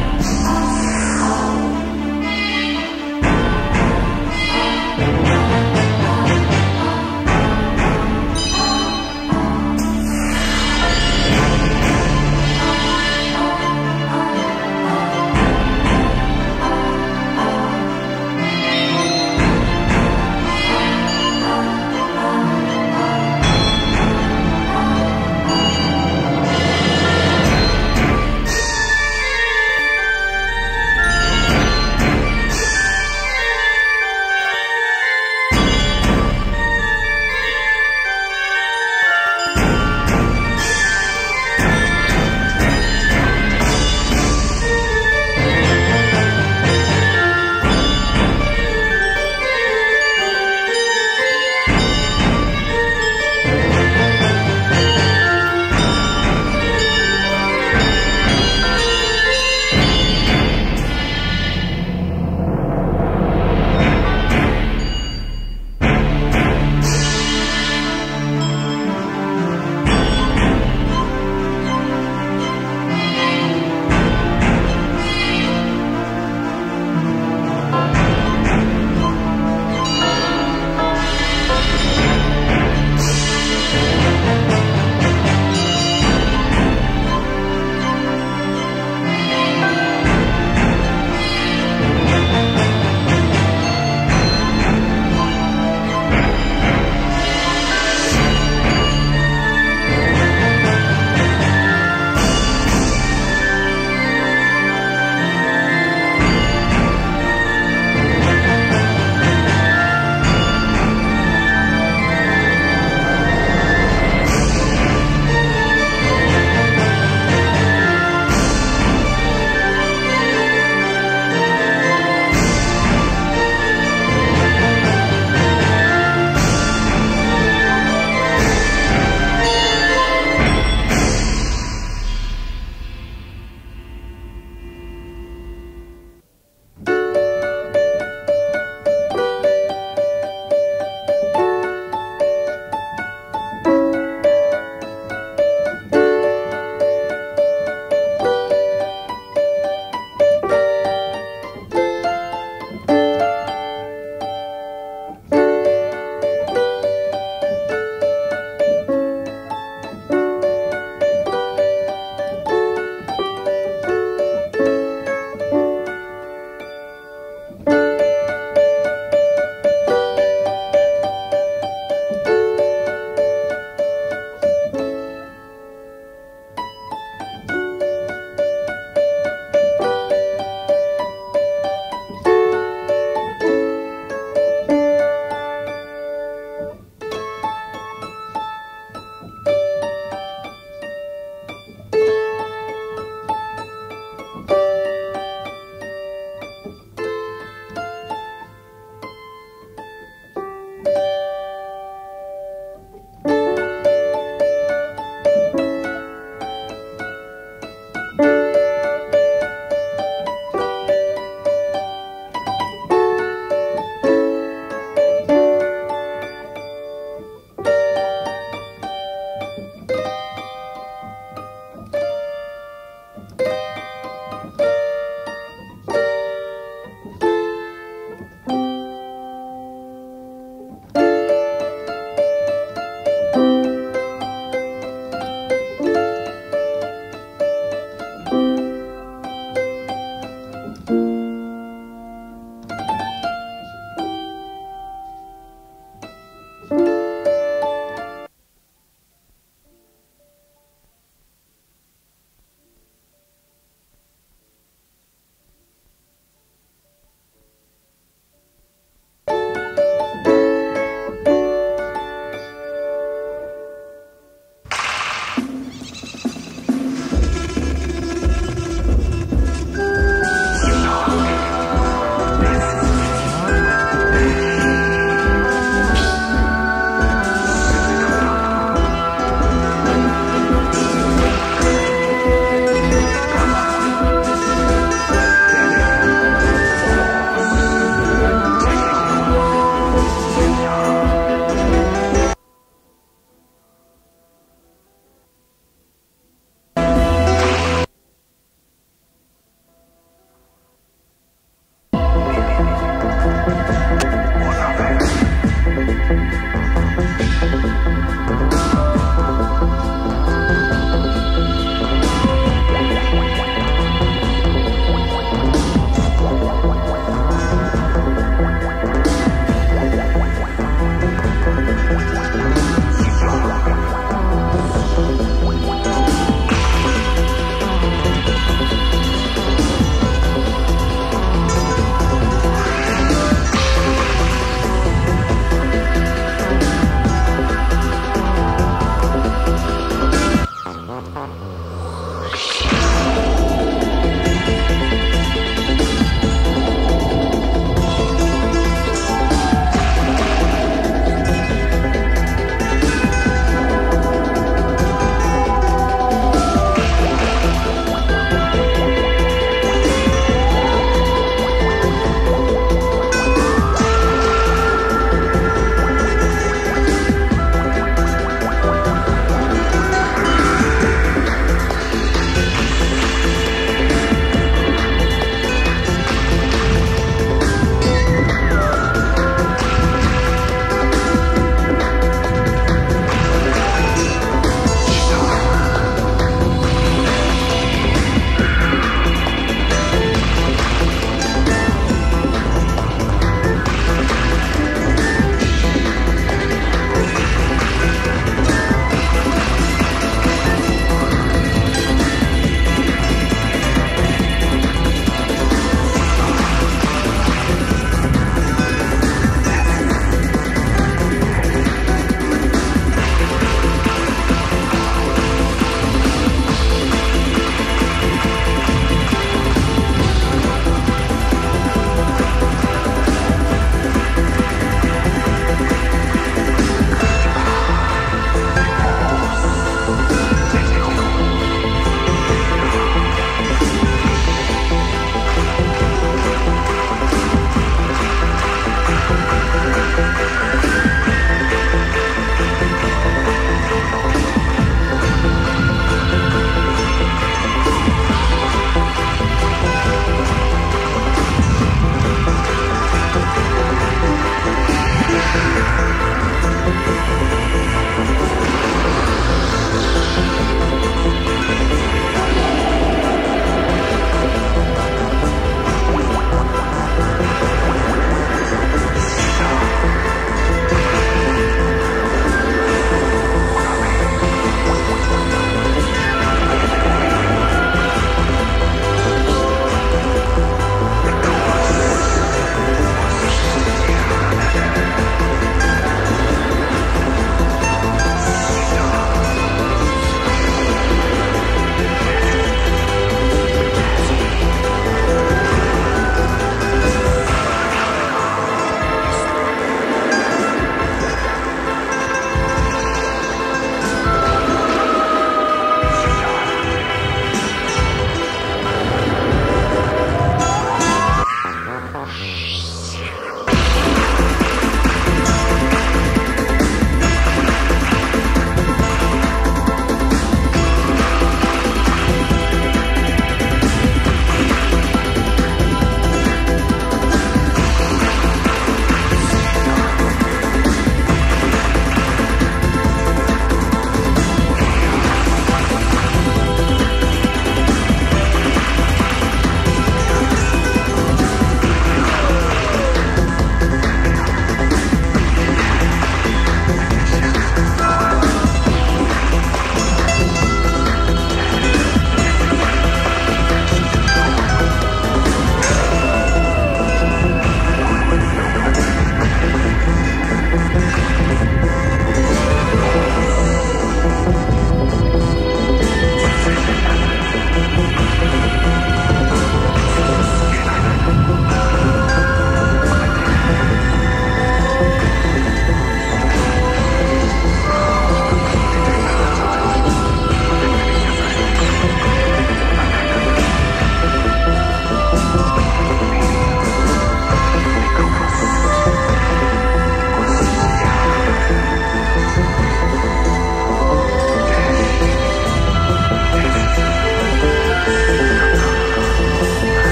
T-vandsnægt.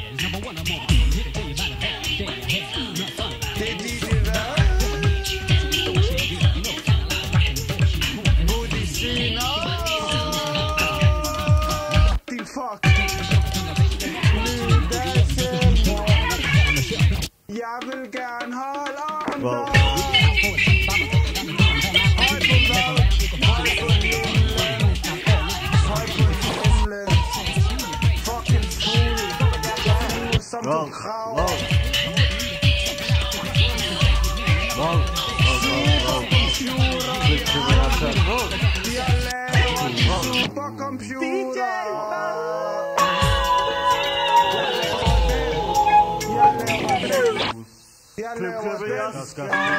Jeg vil gerne holde om Wow. dig. Fucking fool. Som Wow. du krav. Wow. Wow. Jeg laver supercomputer. Jeg laver bedst.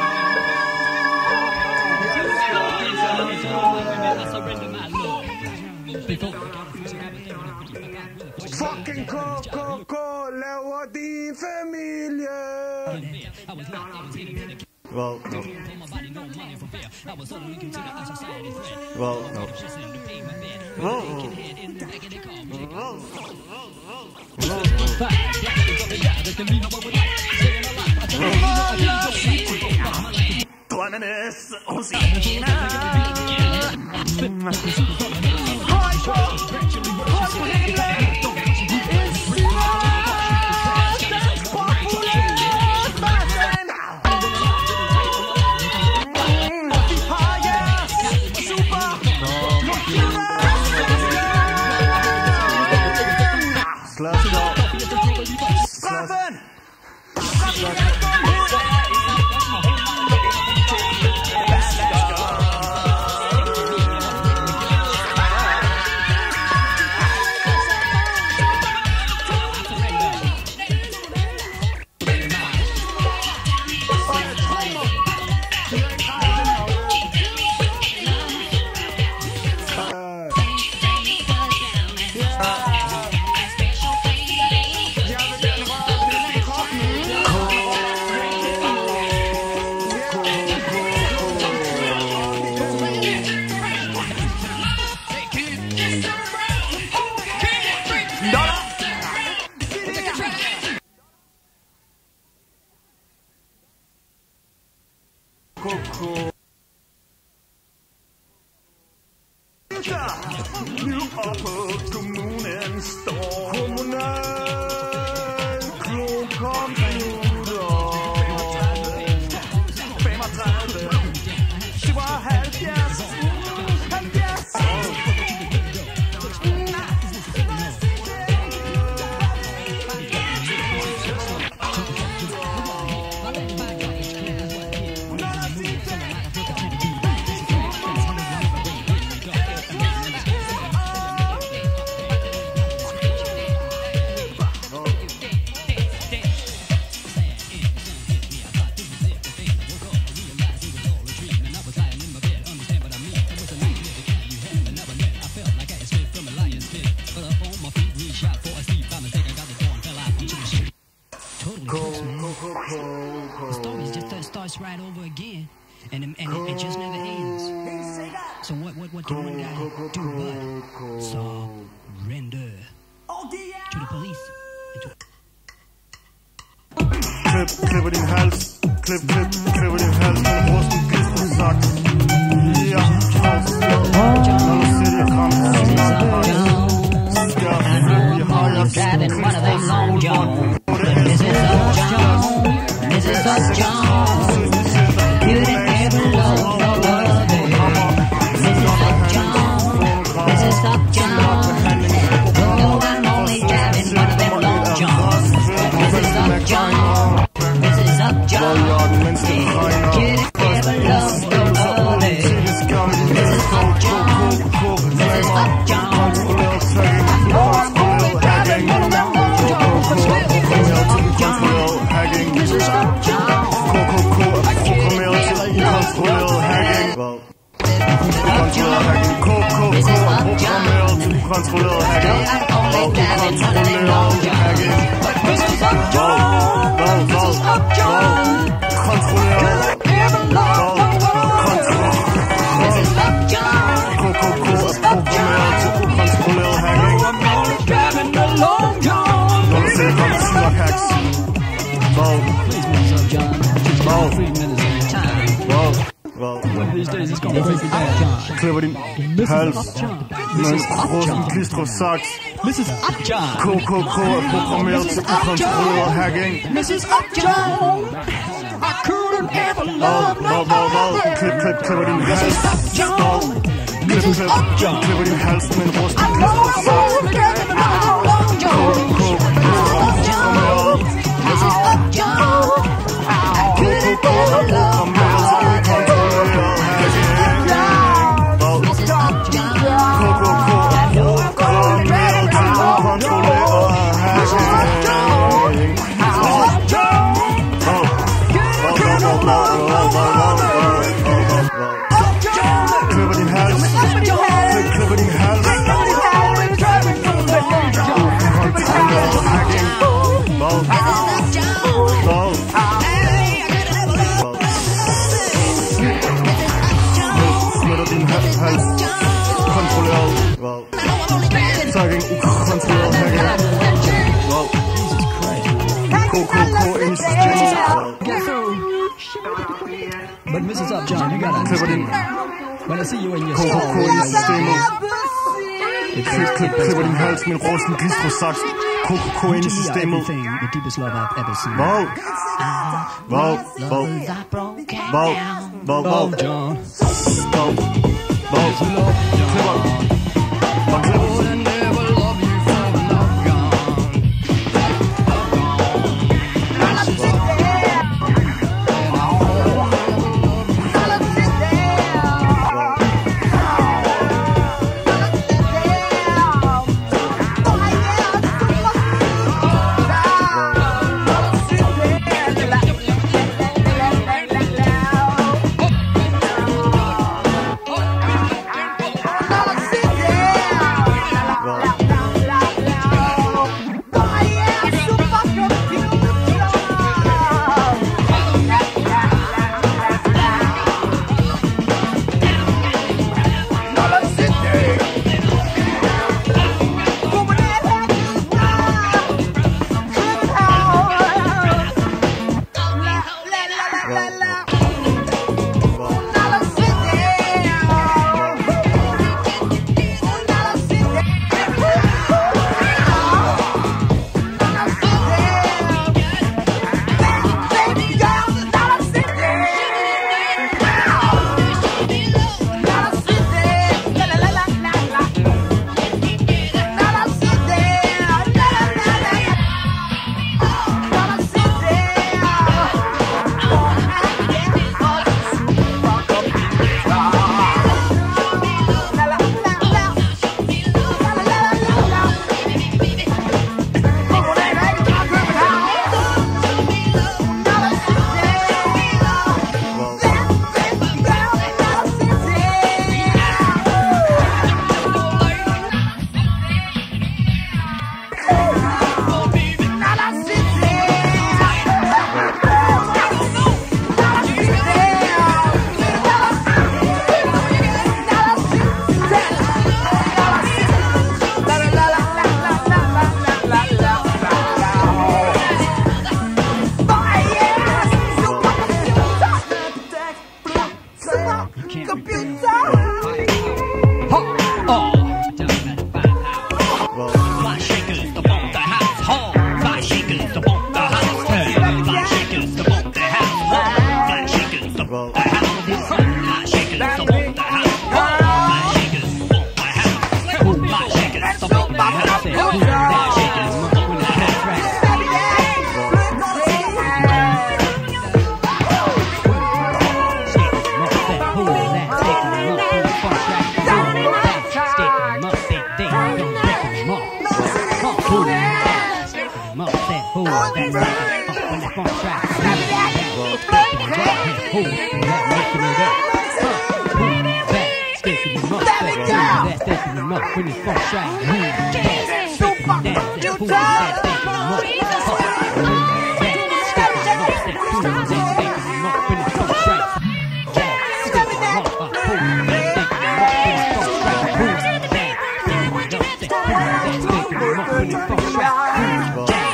Fucking K K K laver din familie. Well, no. Well, no. Well, Drømmenes rosiner. Straffen! Nu oppe kommunen står kommunal klocomputer femogtredive syvoghalvfjerds halvfjerds starts right over again, and and it, it just never ends. So what what what can one guy do but surrender to the police? And to Klip, klipper din hals. Klip, klip, klipper din hals. Med en rusten glistersok. Ja, når du ser jeg kom. I'm driving one of them long johns. Missus Upjohn, Missus Upjohn, you didn't ever love nobody. Missus Upjohn, Missus Upjohn, no, I'm only driving one of them long johns. Missus Upjohn, Missus Upjohn, you didn't ever love nobody. Missus Upjohn, Missus Upjohn, no, I'm only driving one of them long johns. Missus Upjohn, K K K er programmeret til ukontrolleret hacking. Ukontrolleret hacking. K K K er programmeret til ukontrolleret hacking. Og ukontrolleret hacking. Missus Upjohn, Missus Upjohn, Kontrolleret. Missus Upjohn, K K K er programmeret til ukontrolleret hacking. I'm only driving the long john. Når du selv kom til og hacks. Wow. Please, Missus Upjohn. Just Wow. three minutes at a time. Wow. Wow. One of these days it's gonna break you down. Klipper din hals med en frossen klistret saks. Missus Upjohn. K K K er programmeret til ukontrolleret hacking. Missus Upjohn. I couldn't ever love Wow, wow, wow. Klip, klip, klipper din hals. Wow. Klip, klip, klipper din hals med en frossen klistret saks. K K K er programmeret. Missus Upjohn. K K K er programmeret til ukontrolleret hacking. Wow. K K K er programmeret til ukontrolleret hacking. Klipper din hals. Klipper din hals. Ukontrolleret hacking. Wow. Wow. Smitter din hals. Kontrolleret. Wow. Tagging. Ukontrolleret hacking. Wow. K K K ind i systemet. But Missus Upjohn, you gotta Klipper din understand. When I see you in your K K K ind i stall, systemet. Klip, klip, klipper din hals med en rosten glistret saks. K K K ind i you are systemet. everything, the deepest love I've ever seen. Wow. Wow. Wow. Wow. Wow. Wow. Oh, John. Wow. Wow. Klipper. Wow, klipper. When it comes back,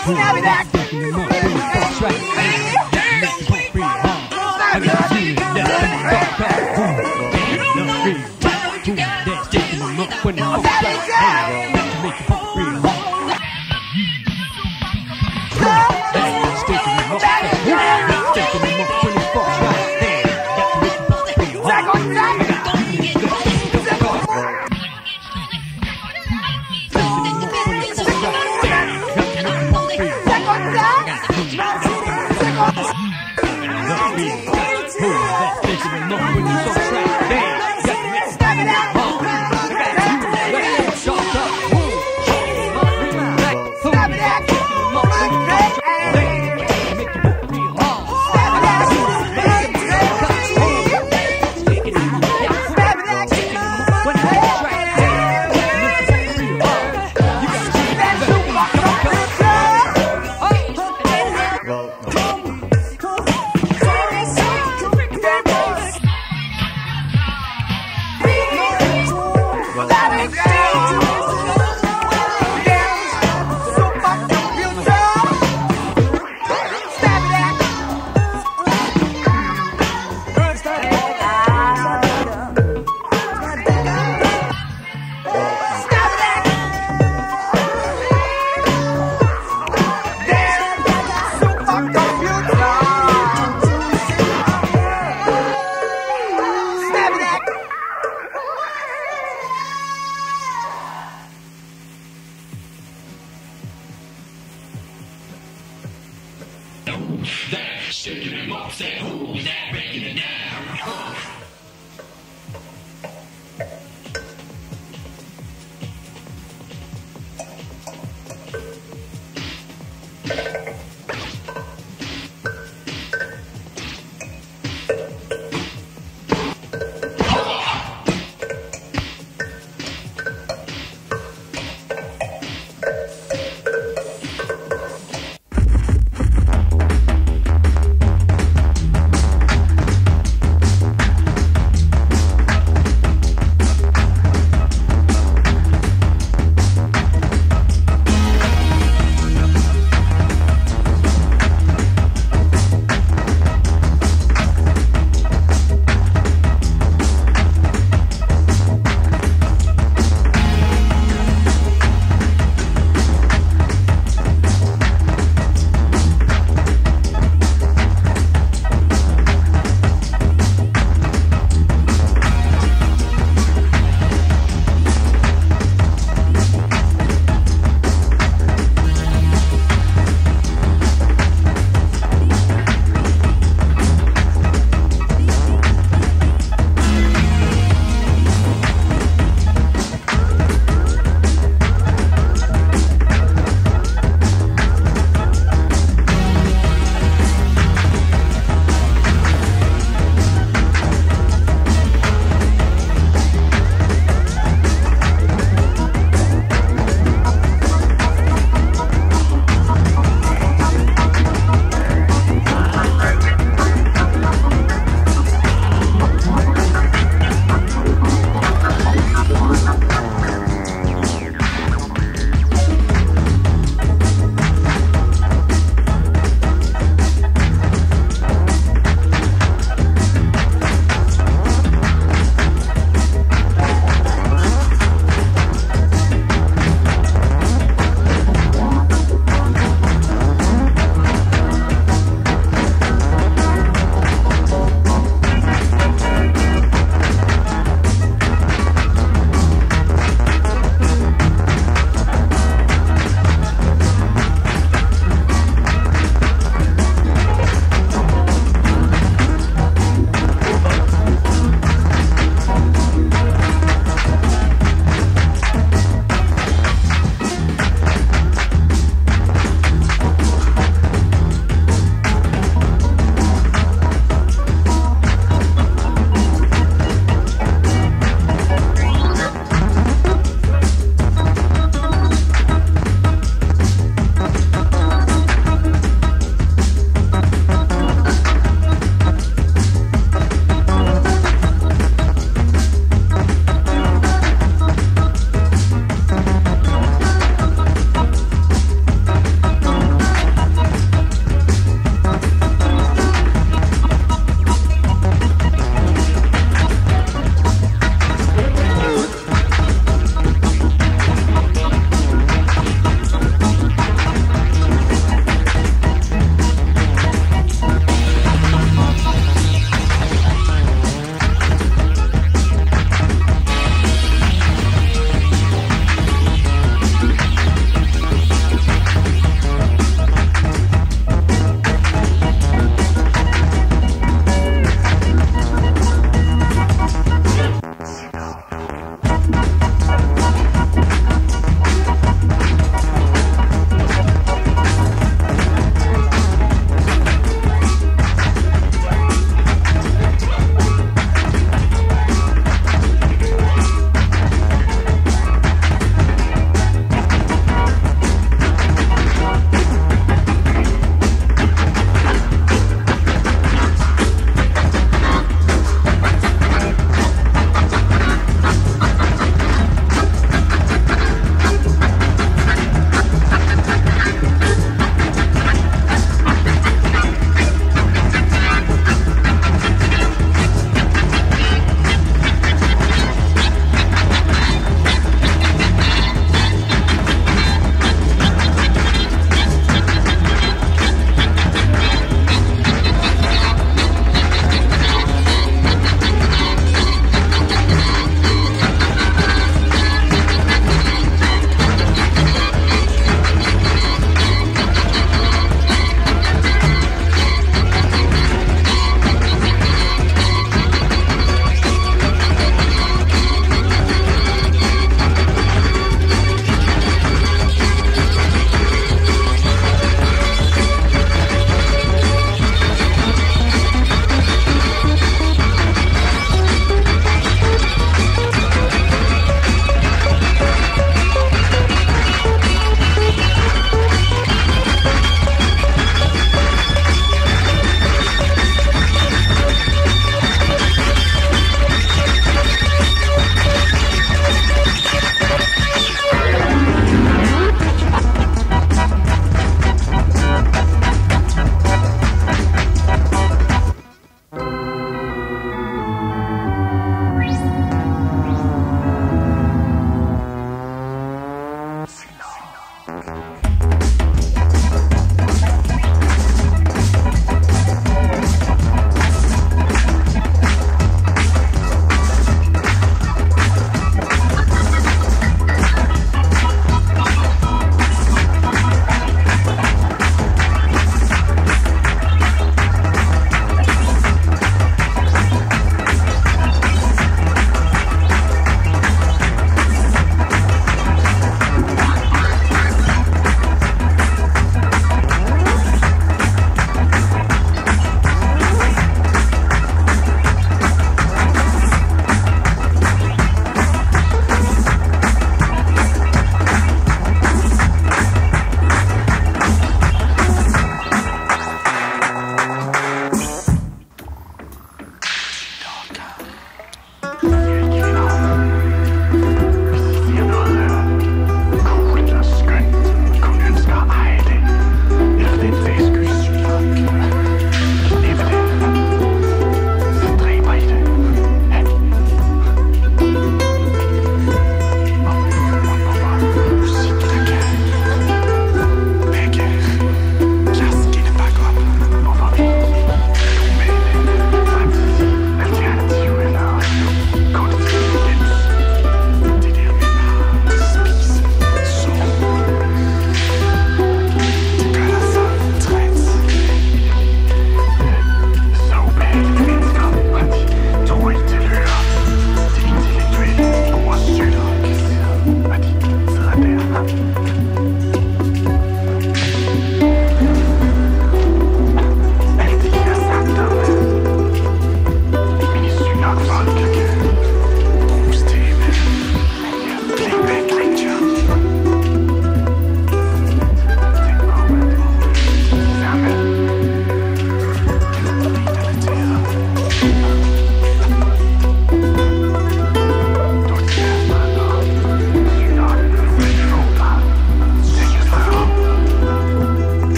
Stop it.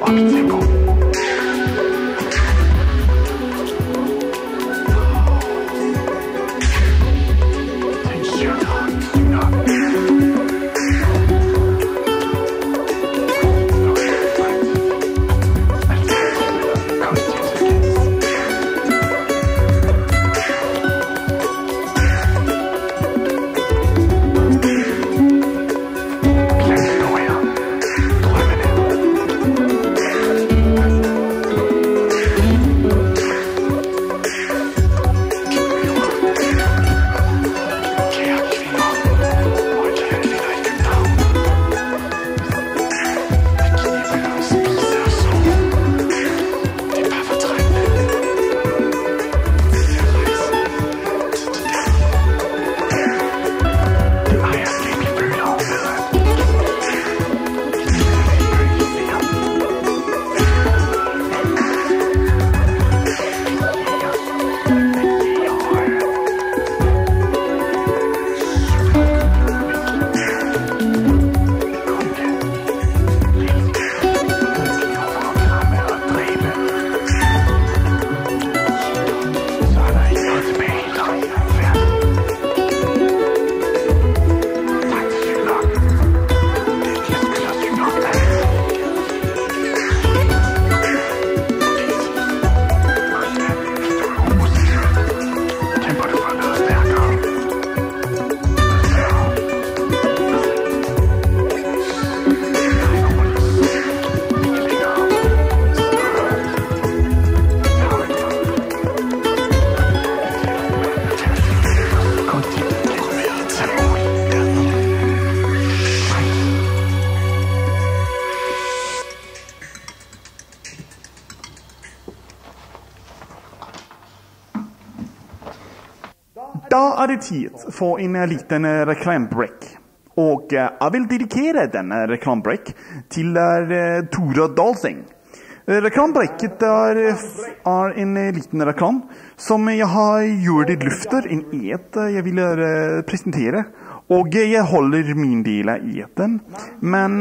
Da er det tid for en liten reklambreak. Og jeg vil dedikere denne reklambreak til Tora Dalsing. Reklambreaket er, er en liten reklam som jeg har gjort i lufter, en et jeg vil presentere. Og jeg holder min del av eten, men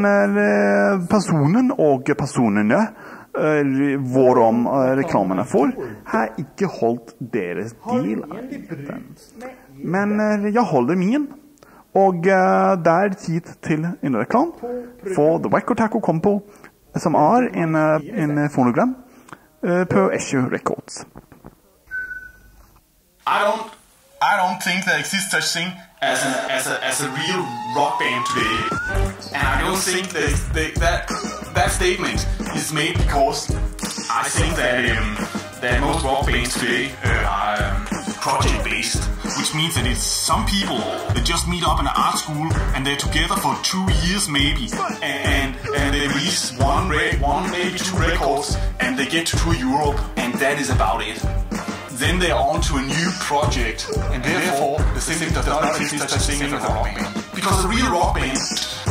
personen og personene hvorom reklamene får, har ikke holdt deres del av eten. Men jeg holder min, og det er tid til en reklam for The Wacko Taco Combo, som er en, en fonogram på Issue Records. I don't, I don't think there exists such thing as a, as a, as a real rock band today. And I don't think that, that, that statement is made because I think that, um, that most rock bands today uh, are um, project-based, which means that it's some people that just meet up in an art school and they're together for two years maybe, and, and they release one, re- one maybe two records, and they get to tour Europe, and that is about it. Then they're on to a new project, and therefore the thing does not exist such thing as a rock band. Because a real rock band, uh,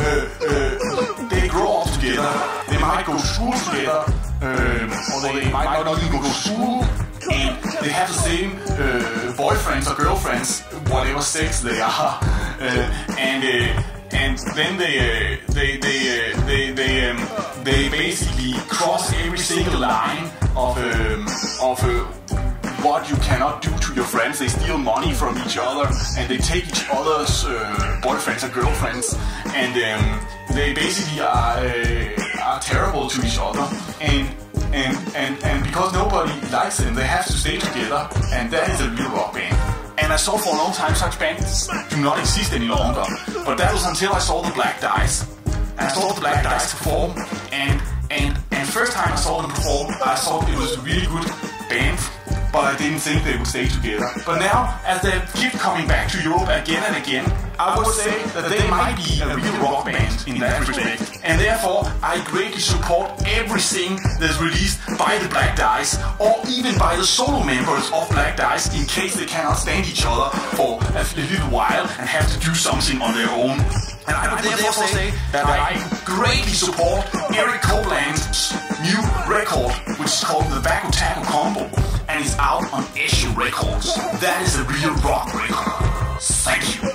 uh, they grow up together, they might go to school together, um, or they might not even go to school, and they have the same uh, boyfriends or girlfriends, whatever sex they are, uh, and uh, and then they uh, they they uh, they they um, they basically cross every single line of um, of. Uh, what you cannot do to your friends. They steal money from each other, and they take each other's uh, boyfriends and girlfriends, and um, they basically are uh, are terrible to each other, and and and and because nobody likes them, they have to stay together, and that is a real rock band. And I saw for a long time such bands do not exist any longer, but that was until I saw the Black Dice. And I saw the Black Dice perform, and and and first time I saw them perform, I thought it was a really good band, but I didn't think they would stay together. But now, as they keep coming back to Europe again and again, I would say that they might be a real rock band in that respect. And therefore, I greatly support everything that's released by the Black Dice, or even by the solo members of Black Dice, in case they cannot stand each other for a little while and have to do something on their own. And I would therefore say that I greatly support Eric Copeland's new record, which is called the Wacko Taco Combo, and it's out on Issue Records. That is a real rock record. Thank you.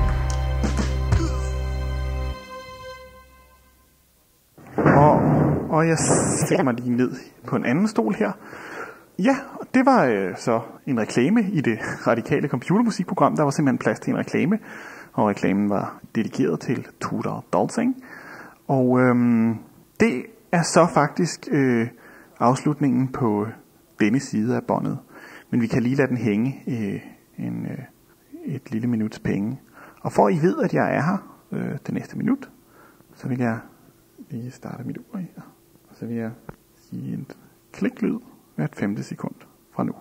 Og, og jeg sætter mig lige ned på en anden stol her. Ja, det var øh, så en reklame i det radikale computermusikprogram. Der var simpelthen plads til en reklame, og reklamen var dedikeret til Tudor Dolzing. Og øhm, det er så faktisk øh, afslutningen på denne side af båndet. Men vi kan lige lade den hænge øh, en, øh, et lille minuts penge. Og for at I ved, at jeg er her øh, det næste minut, så vil jeg lige starte mit ur her. Og så vil jeg sige en kliklyd hvert femte sekund fra nu.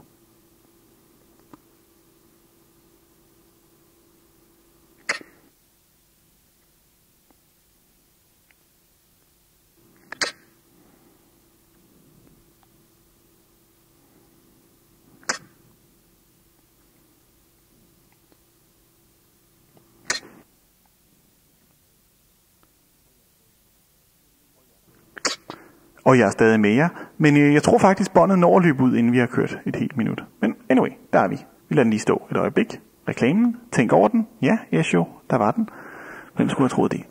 Og jeg er stadig med jer, men øh, jeg tror faktisk, båndet når at løbe ud, inden vi har kørt et helt minut. Men anyway, der er vi. Vi lader den lige stå et øjeblik. Reklamen, tænk over den. Ja, yes jo, der var den. Hvem skulle have troet det?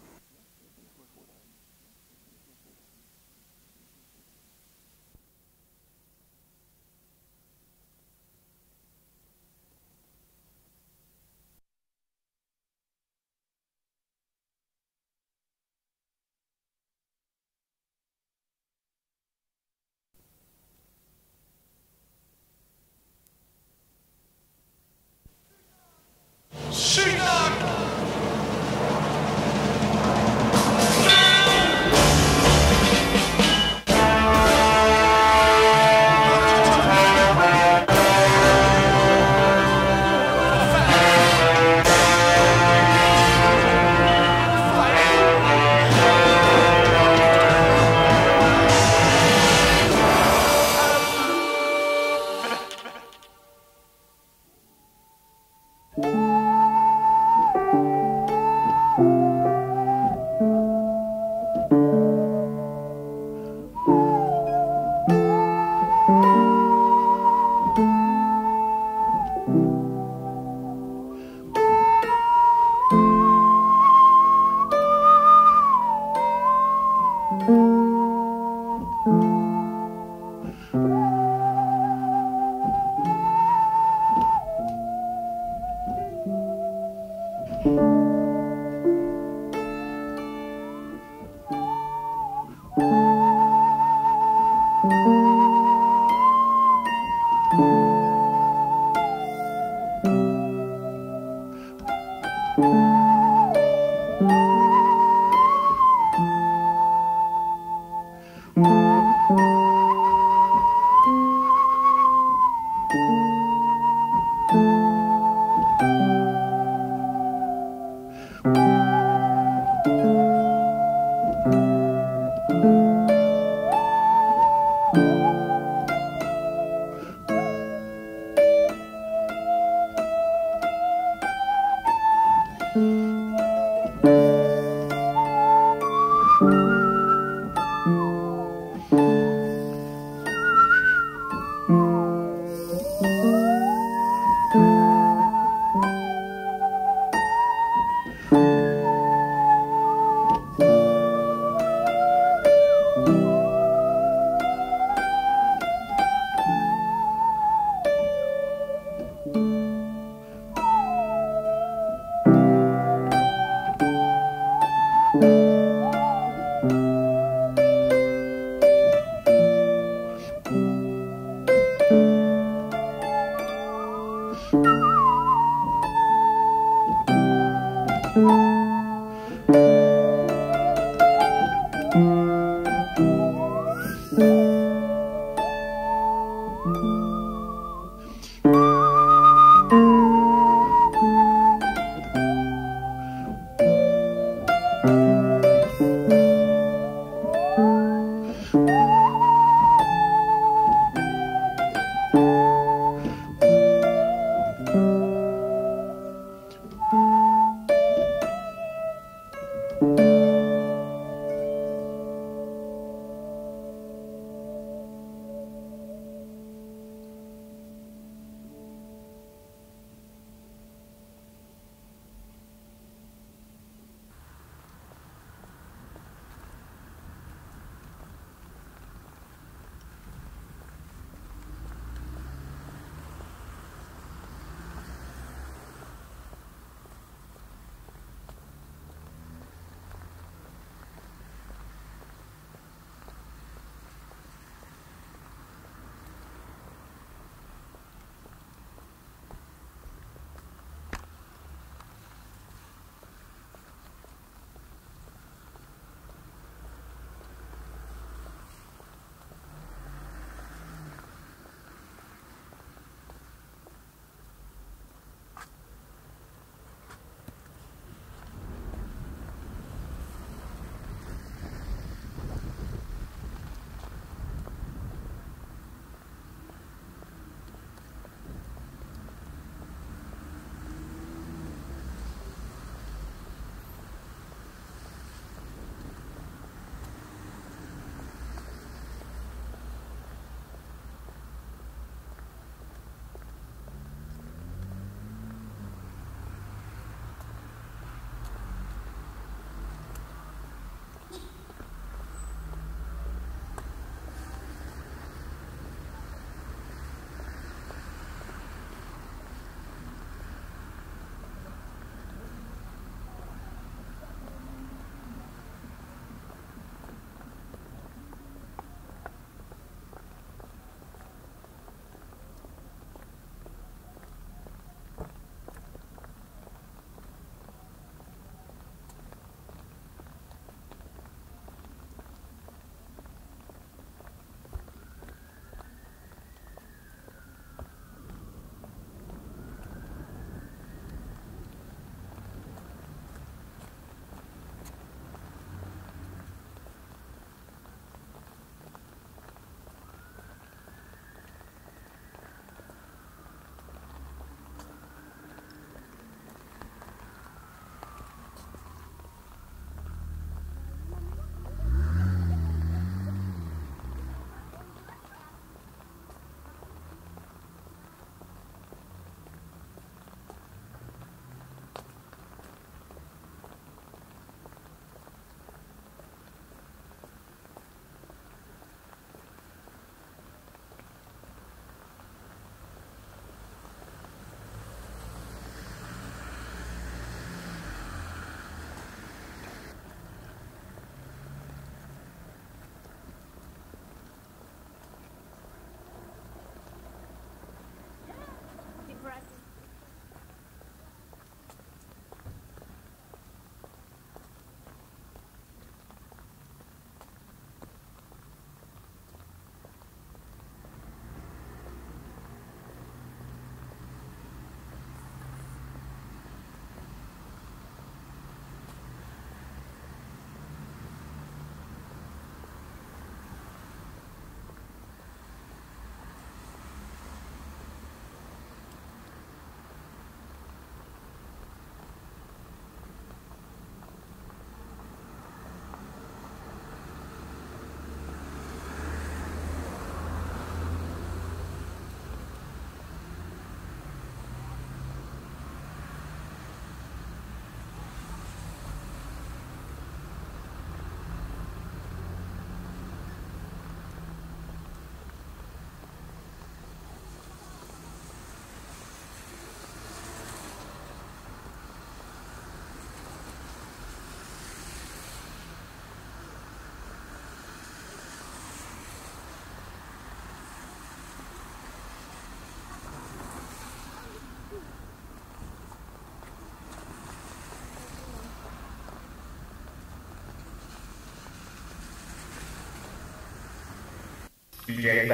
Jeg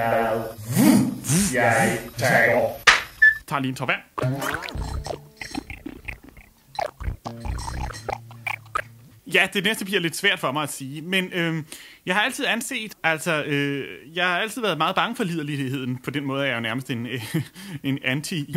tager. Tag lige en tår vand. Ja, det næste bliver lidt svært for mig at sige, men øh, jeg har altid anset, altså, øh, jeg har altid været meget bange for liderligheden. På den måde er jeg jo nærmest en, øh, en anti...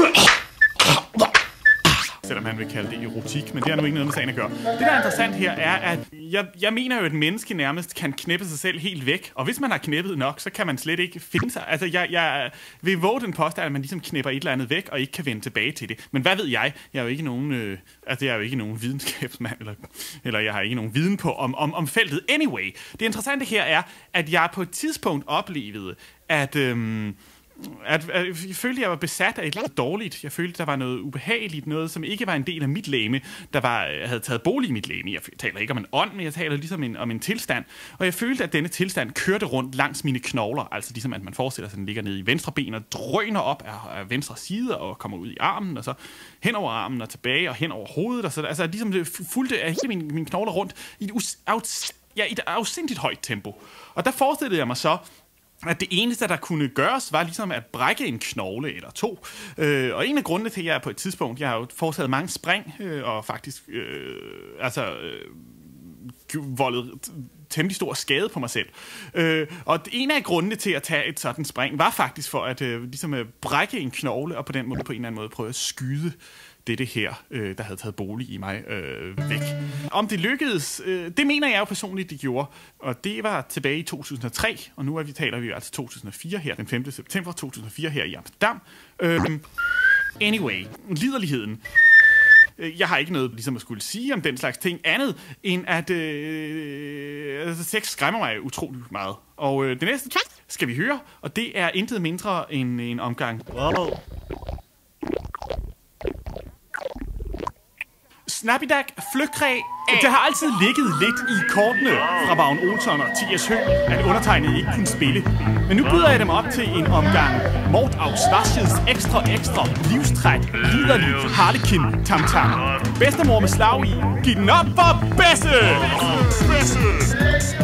selvom man vil kalde det erotik, men det har nu ikke noget med sagen at gøre. Det, der er interessant her, er, at jeg, jeg mener jo, at et menneske nærmest kan knæppe sig selv helt væk, og hvis man har knæppet nok, så kan man slet ikke finde sig. Altså, jeg, jeg vil våge den påstand, at man ligesom knæpper et eller andet væk, og ikke kan vende tilbage til det. Men hvad ved jeg? Jeg er jo ikke nogen, øh, altså, jeg er jo ikke nogen videnskabsmand, eller, eller jeg har ikke nogen viden på om, om, om feltet. Anyway, det interessante her er, at jeg på et tidspunkt oplevede, at... Øh, At, at, jeg følte, jeg var besat af et lidt dårligt. Jeg følte, der var noget ubehageligt, noget, som ikke var en del af mit legeme, der var, havde taget bolig i mit legeme. Jeg taler ikke om en ånd, men jeg taler ligesom en, om en tilstand. Og jeg følte, at denne tilstand kørte rundt langs mine knogler. Altså ligesom, at man forestiller sig, at den ligger nede i venstre ben og drøner op af, af venstre side og kommer ud i armen, og så hen over armen og tilbage og hen over hovedet. Og så, altså ligesom det fulgte af hele mine, mine knogler rundt i et, us, af, ja, i et afsindigt højt tempo. Og der forestillede jeg mig så, at det eneste, der kunne gøres, var ligesom at brække en knogle eller to. Øh, og en af grundene til, at jeg på et tidspunkt, jeg har jo foretaget mange spring, øh, og faktisk øh, altså, øh, voldet temmelig stor skade på mig selv. Øh, og en af grundene til at tage et sådan spring, var faktisk for at øh, ligesom at brække en knogle, og på den måde på en eller anden måde prøve at skyde dette her, øh, der havde taget bolig i mig, øh, væk. Om det lykkedes, øh, det mener jeg jo personligt, det gjorde. Og det var tilbage i to tusind og tre, og nu er vi, taler vi altså to tusind og fire her, den femte september to tusind og fire her i Amsterdam. Øh, anyway, liderligheden. Jeg har ikke noget ligesom at skulle sige om den slags ting, andet end at øh, altså, sex skræmmer mig utrolig meget. Og øh, det næste skal vi høre, og det er intet mindre end en omgang. Wow. Snappydag, flygtræ. Det har altid ligget lidt i kortene fra Vagn Olsson og T S Høgh, at undertegnede ikke kunne spille. Men nu byder jeg dem op til en omgang Mort auf Schwarzschild ekstra ekstra livstræt, liderlig, harlekin, tam-tam. Bedstemor med slag i. Giv den op for Besse! Besse!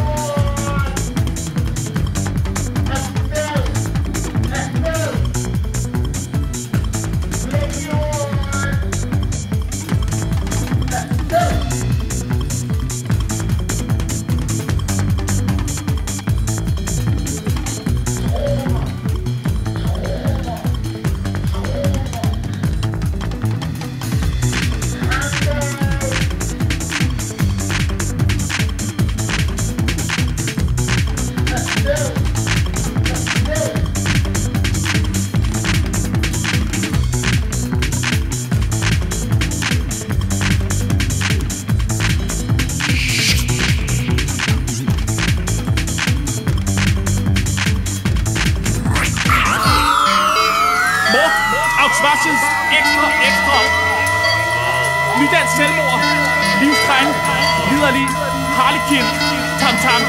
Schwarzschild ekstra ekstra. Nydansk selvmord. Livstræn. Liderlig. Harlekin. Tam-tam.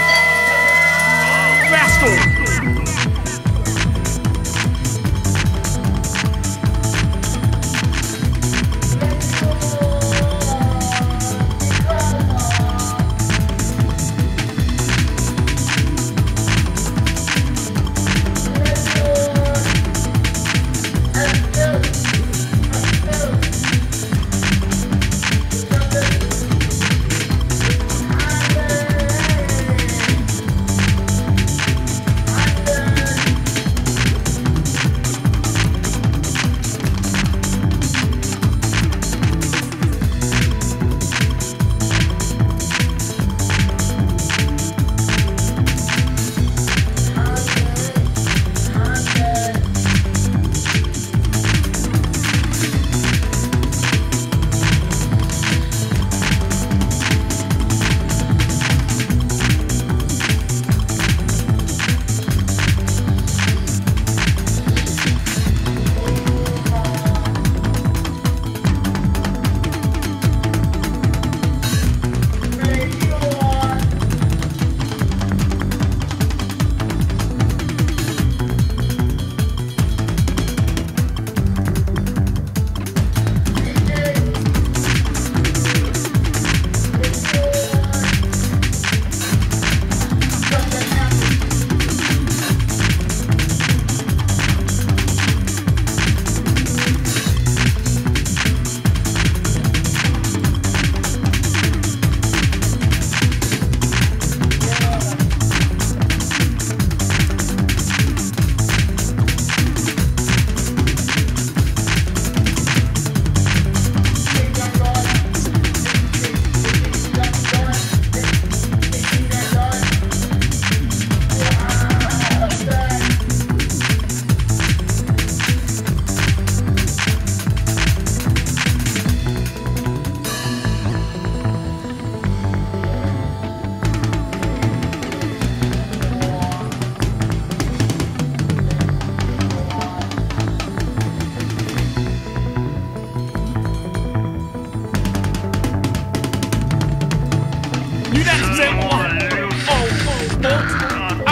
Værsgo.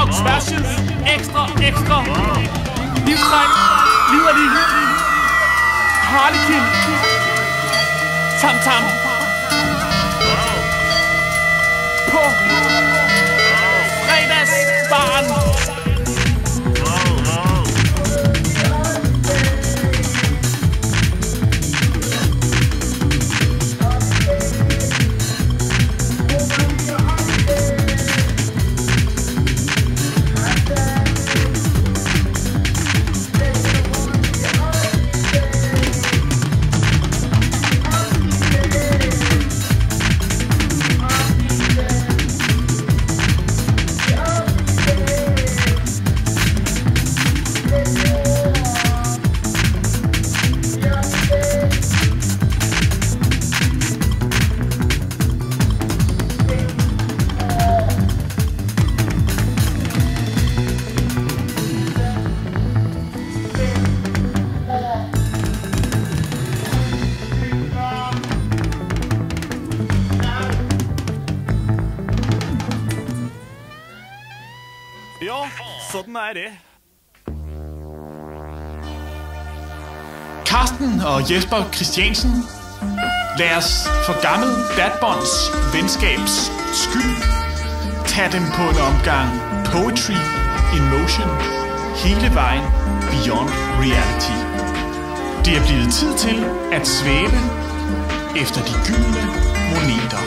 Smashes, ekstra, ekstra. Livstegn, liderlig. Harlekin. Tam Tam. På fredagsbaren. Ja, sådan er det. Carsten og Jesper Christiansen. Lad os for gammel datbånds venskabs skyld tage dem på en omgang Poetry in Motion hele vejen beyond reality. Det er blevet tid til at svæve efter de gyldne moneter.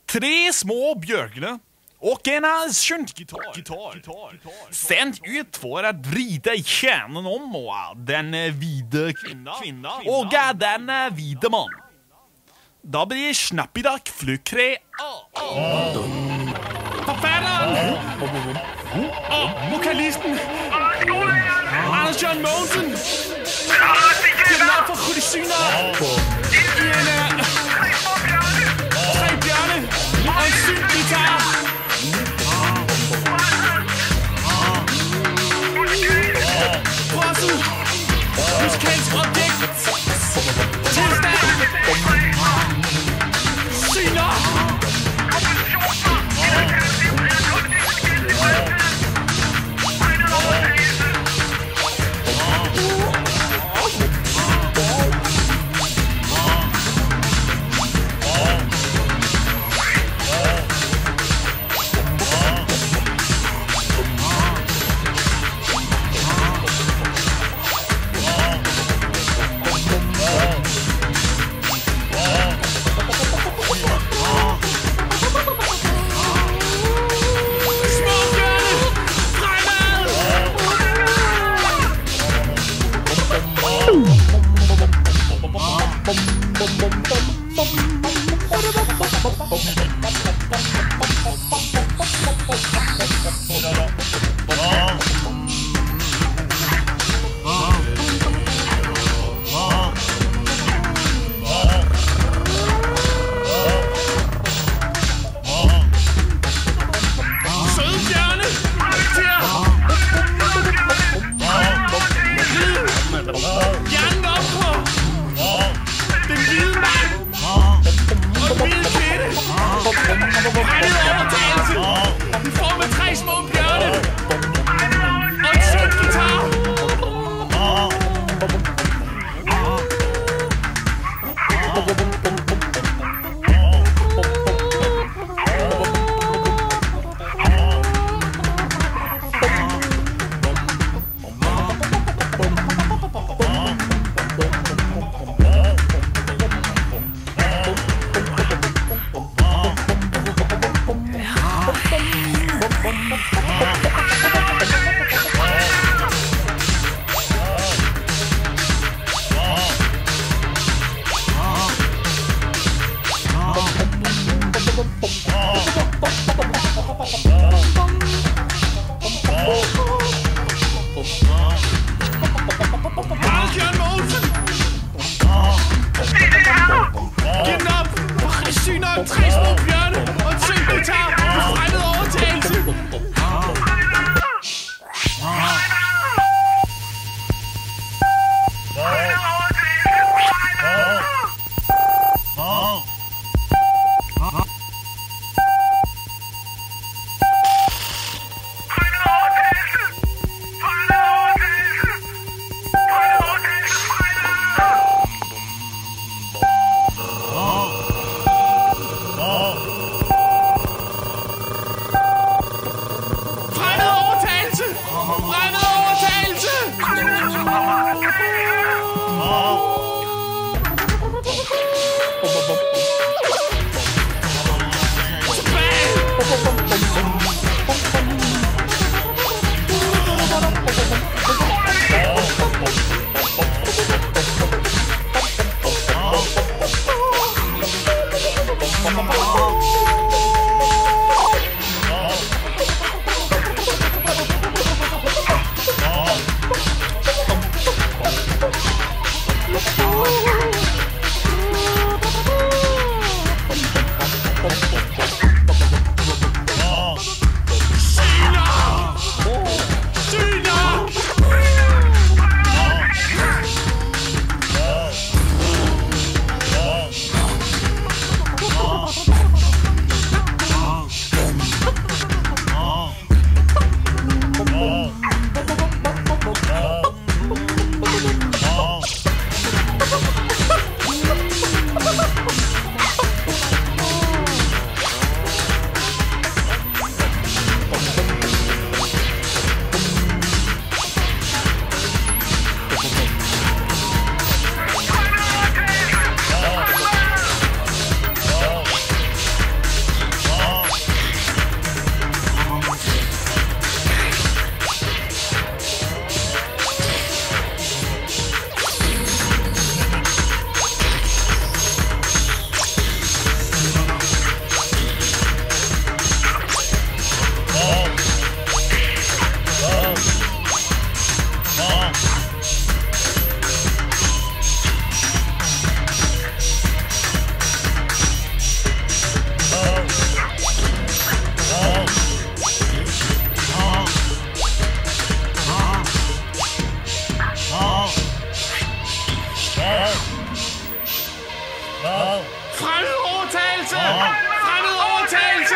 Tre små björkar och en syntgitarr sänd ut för att vrida kärnan om och den vita kvinna och den vita man. Då blir det snappidag flykre. Författaren! Och vokalisten! Anders Jørgen Mogensen! Kriminal for sjuttiosju i en... Tre bjørne og en syntgitar. Frosset musikalsk objekt. Tilstand. Syner. overtagelse! Fremmed overtagelse!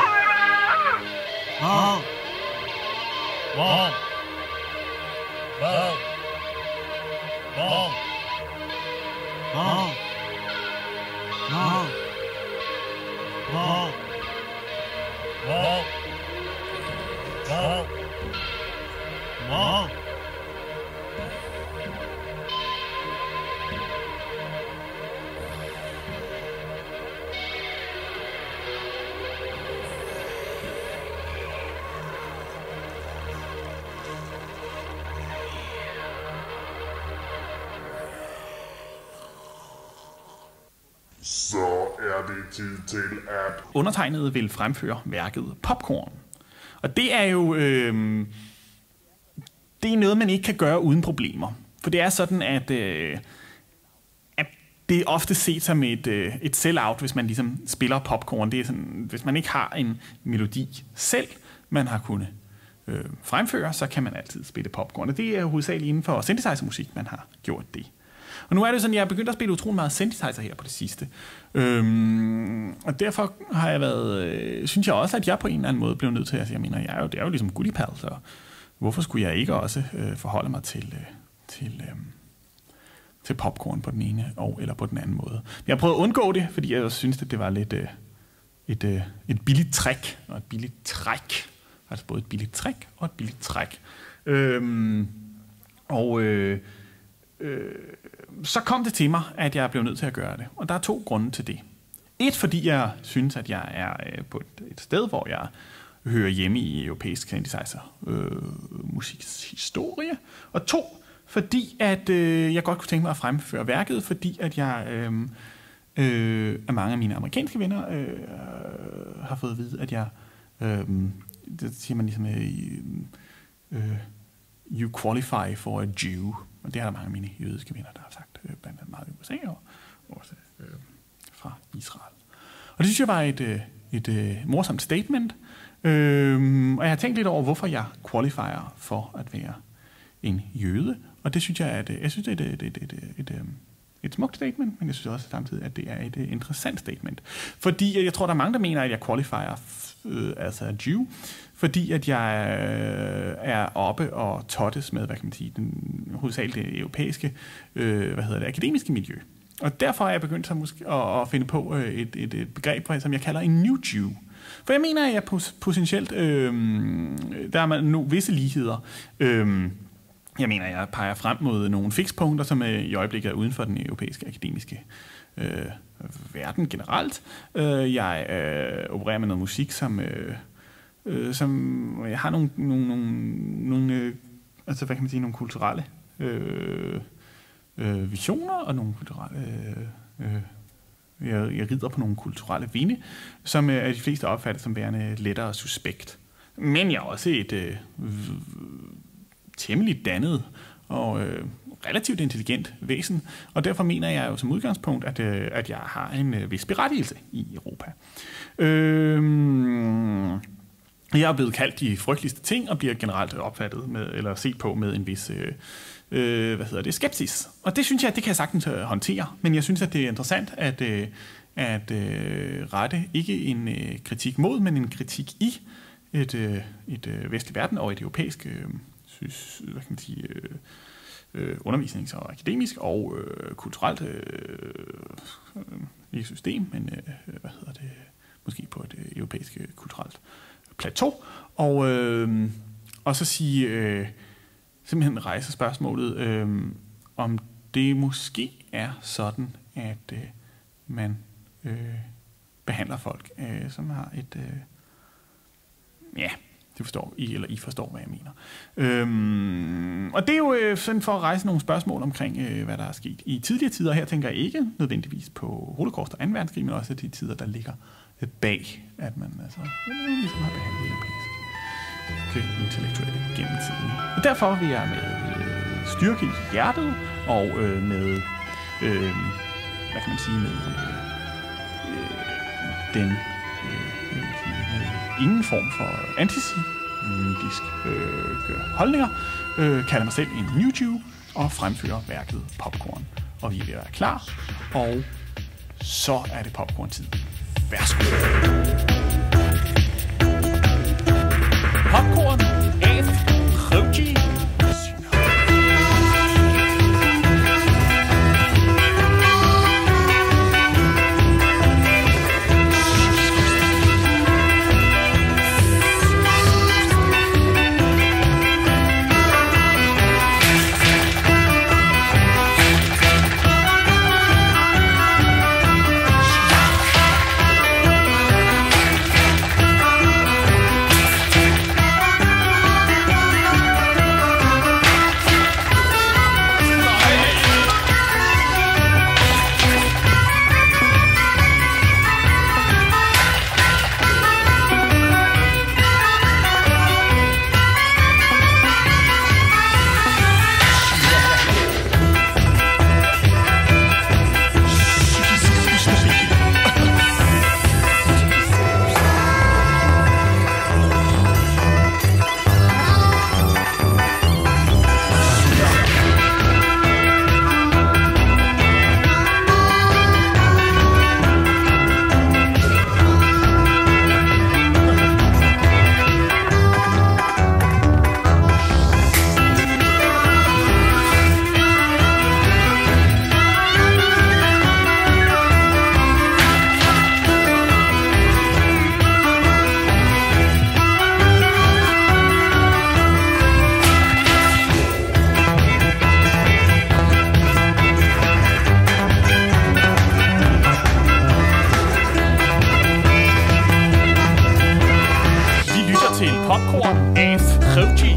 Wow. Wow. Wow. Wow. Wow. Wow. Wow. Wow. Wow. Wow. Så er det tid til at... Undertegnede vil fremføre værket Popcorn. Og det er jo... Øh, det er noget, man ikke kan gøre uden problemer. For det er sådan, at, øh, at det er ofte set som et, øh, et sell-out, hvis man ligesom spiller Popcorn. Det er sådan, hvis man ikke har en melodi selv, man har kunnet øh, fremføre, så kan man altid spille Popcorn. Og det er hovedsageligt inden for synthesizer-musik, man har gjort det. Og nu er det sådan, at jeg er begyndt at spille utrolig meget synthesizer her på det sidste. Øhm, og derfor har jeg været, øh, synes jeg også, at jeg på en eller anden måde blev nødt til, altså jeg mener, jeg er jo, det er jo ligesom Goodipal, så hvorfor skulle jeg ikke også øh, forholde mig til, øh, til, øh, til Popcorn på den ene og eller på den anden måde. Men jeg prøvede at undgå det, fordi jeg synes, at det var lidt øh, et, øh, et billigt trick, og et billigt træk. Altså både et billigt trick og et billigt træk. Øhm, og... Øh, Øh, så kom det til mig, at jeg blev nødt til at gøre det. Og der er to grunde til det. Et, fordi jeg synes, at jeg er øh, på et, et sted, hvor jeg hører hjemme i europæisk synthesizer øh, musiks historie. Og to, fordi at øh, jeg godt kunne tænke mig at fremføre værket, fordi at jeg øh, øh, af mange af mine amerikanske venner øh, har fået at vide, at jeg øh, det siger man ligesom øh, øh, you qualify for a Jew. Og det er der mange af mine jødiske venner, der har sagt, øh, blandt andet meget i U S A og også øh, fra Israel. Og det synes jeg var et, øh, et øh, morsomt statement. Øh, og jeg har tænkt lidt over, hvorfor jeg qualifier for at være en jøde. Og det synes jeg, at jeg synes, det er et, et, et, et, et, et smukt statement, men jeg synes også samtidig, at det er et interessant statement. Fordi jeg tror, der er mange, der mener, at jeg qualifier øh, altså a Jew, fordi at jeg øh, er oppe og tottes med, hvad kan man sige, den hovedsageligt det europæiske, øh, hvad hedder det, akademiske miljø. Og derfor er jeg begyndt så måske at, at finde på et, et, et begreb, som jeg kalder en new Jew. For jeg mener, at jeg potentielt, øh, der er nu visse ligheder. Øh, jeg mener, at jeg peger frem mod nogle fikspunkter, som i øjeblikket er uden for den europæiske akademiske øh, verden generelt. Øh, jeg øh, opererer med noget musik, som... Øh, Øh, som jeg har nogle, nogle, nogle, nogle øh, altså hvad kan man sige, nogle kulturelle øh, øh, visioner og nogle kulturelle øh, jeg, jeg rider på nogle kulturelle vinde, som øh, er de fleste opfattet som værende lettere suspekt. Men jeg er også et øh, temmelig dannet og øh, relativt intelligent væsen, og derfor mener jeg jo som udgangspunkt, at, øh, at jeg har en øh, vis berettigelse i Europa. Øh, Jeg er blevet kaldt de frygteligste ting, og bliver generelt opfattet med, eller set på med en vis øh, øh, hvad hedder det, skepsis. Og det synes jeg, at det kan jeg sagtens håndtere. Men jeg synes, at det er interessant at, øh, at øh, rette ikke en øh, kritik mod, men en kritik i et, øh, et øh, vestlig verden og et europæisk øh, synes, hvad kan man sige, øh, øh, undervisnings- og akademisk og øh, kulturelt øh, øh, ikke system, men øh, hvad hedder det, måske på et øh, europæisk øh, kulturelt plateau, og, øh, og så sige, øh, simpelthen rejse spørgsmålet, øh, om det måske er sådan, at øh, man øh, behandler folk, øh, som har et, øh, ja, det forstår I, eller I forstår, hvad jeg mener. Øh, og det er jo øh, sådan for at rejse nogle spørgsmål omkring, øh, hvad der er sket i tidligere tider. Her tænker jeg ikke nødvendigvis på Holocaust og anden verdenskrig, men også de tider, der ligger bag, at man altså ligesom har behandlet europæiske intellektuelle gennem tiden. Og derfor vil jeg med øh, styrke i hjertet og øh, med, øh, hvad kan man sige, med øh, den øh, med ingen form for antisemitiske øh, holdninger, øh, kalder mig selv en new Jew og fremfører værket Popcorn. Og vi er ved at være klar, og så er det popcorn-tid. Værsgo. Popcorn af Krogi. Popcorn af Krogi.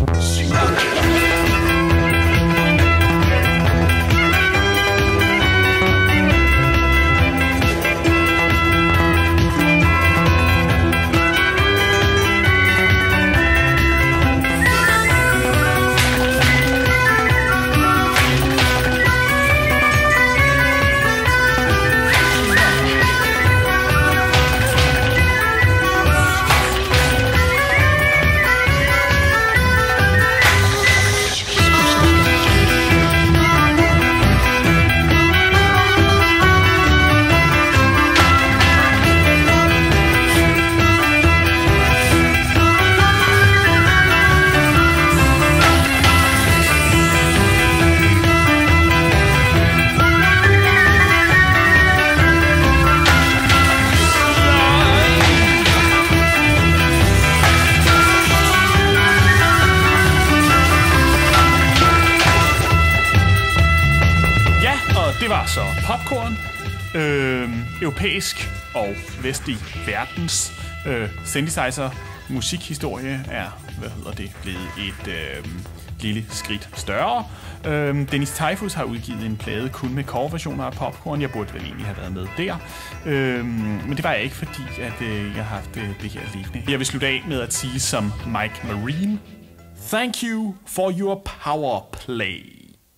Det var så Popcorn. Øh, europæisk og vestlig verdens øh, synthesizer musikhistorie er, hvad hedder det, blevet et øh, lille skridt større. Øh, Dennis Tyfus har udgivet en plade kun med coverversioner af Popcorn. Jeg burde vel egentlig have været med der. Øh, men det var jeg ikke, fordi at, øh, jeg har haft øh, det her liggende. Jeg vil slutte af med at sige som Mike Marine: Thank you for your power play.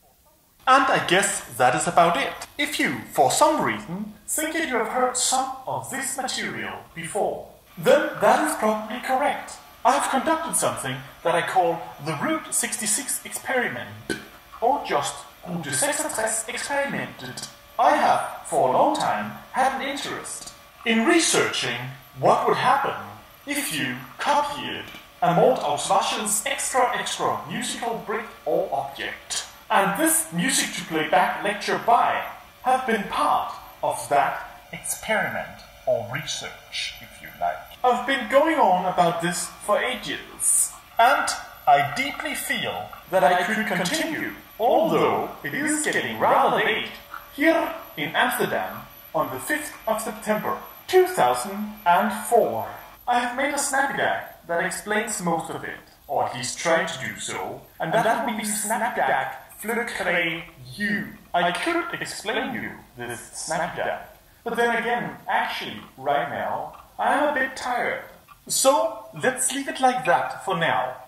And I guess that is about it. If you, for some reason, think that you have heard some of this material before, then that is probably correct. I have conducted something that I call the Route sixty-six experiment, or just Route sixty-six experimented. I have, for a long time, had an interest in researching what would happen if you copied a Mort aus Waschen's extra extra musical brick or object. And this music to play back lecture by have been part of that experiment or research, if you like. I've been going on about this for ages, and I deeply feel that I could continue, although it is getting rather late, here in Amsterdam on the fifth of September two thousand four. I have made a snapgag that explains most of it, or at least try to do so, and that, that would be snapgag Flirtray you. I could explain you this snapgag, but then again, actually, right now, I am a bit tired. So, let's leave it like that for now.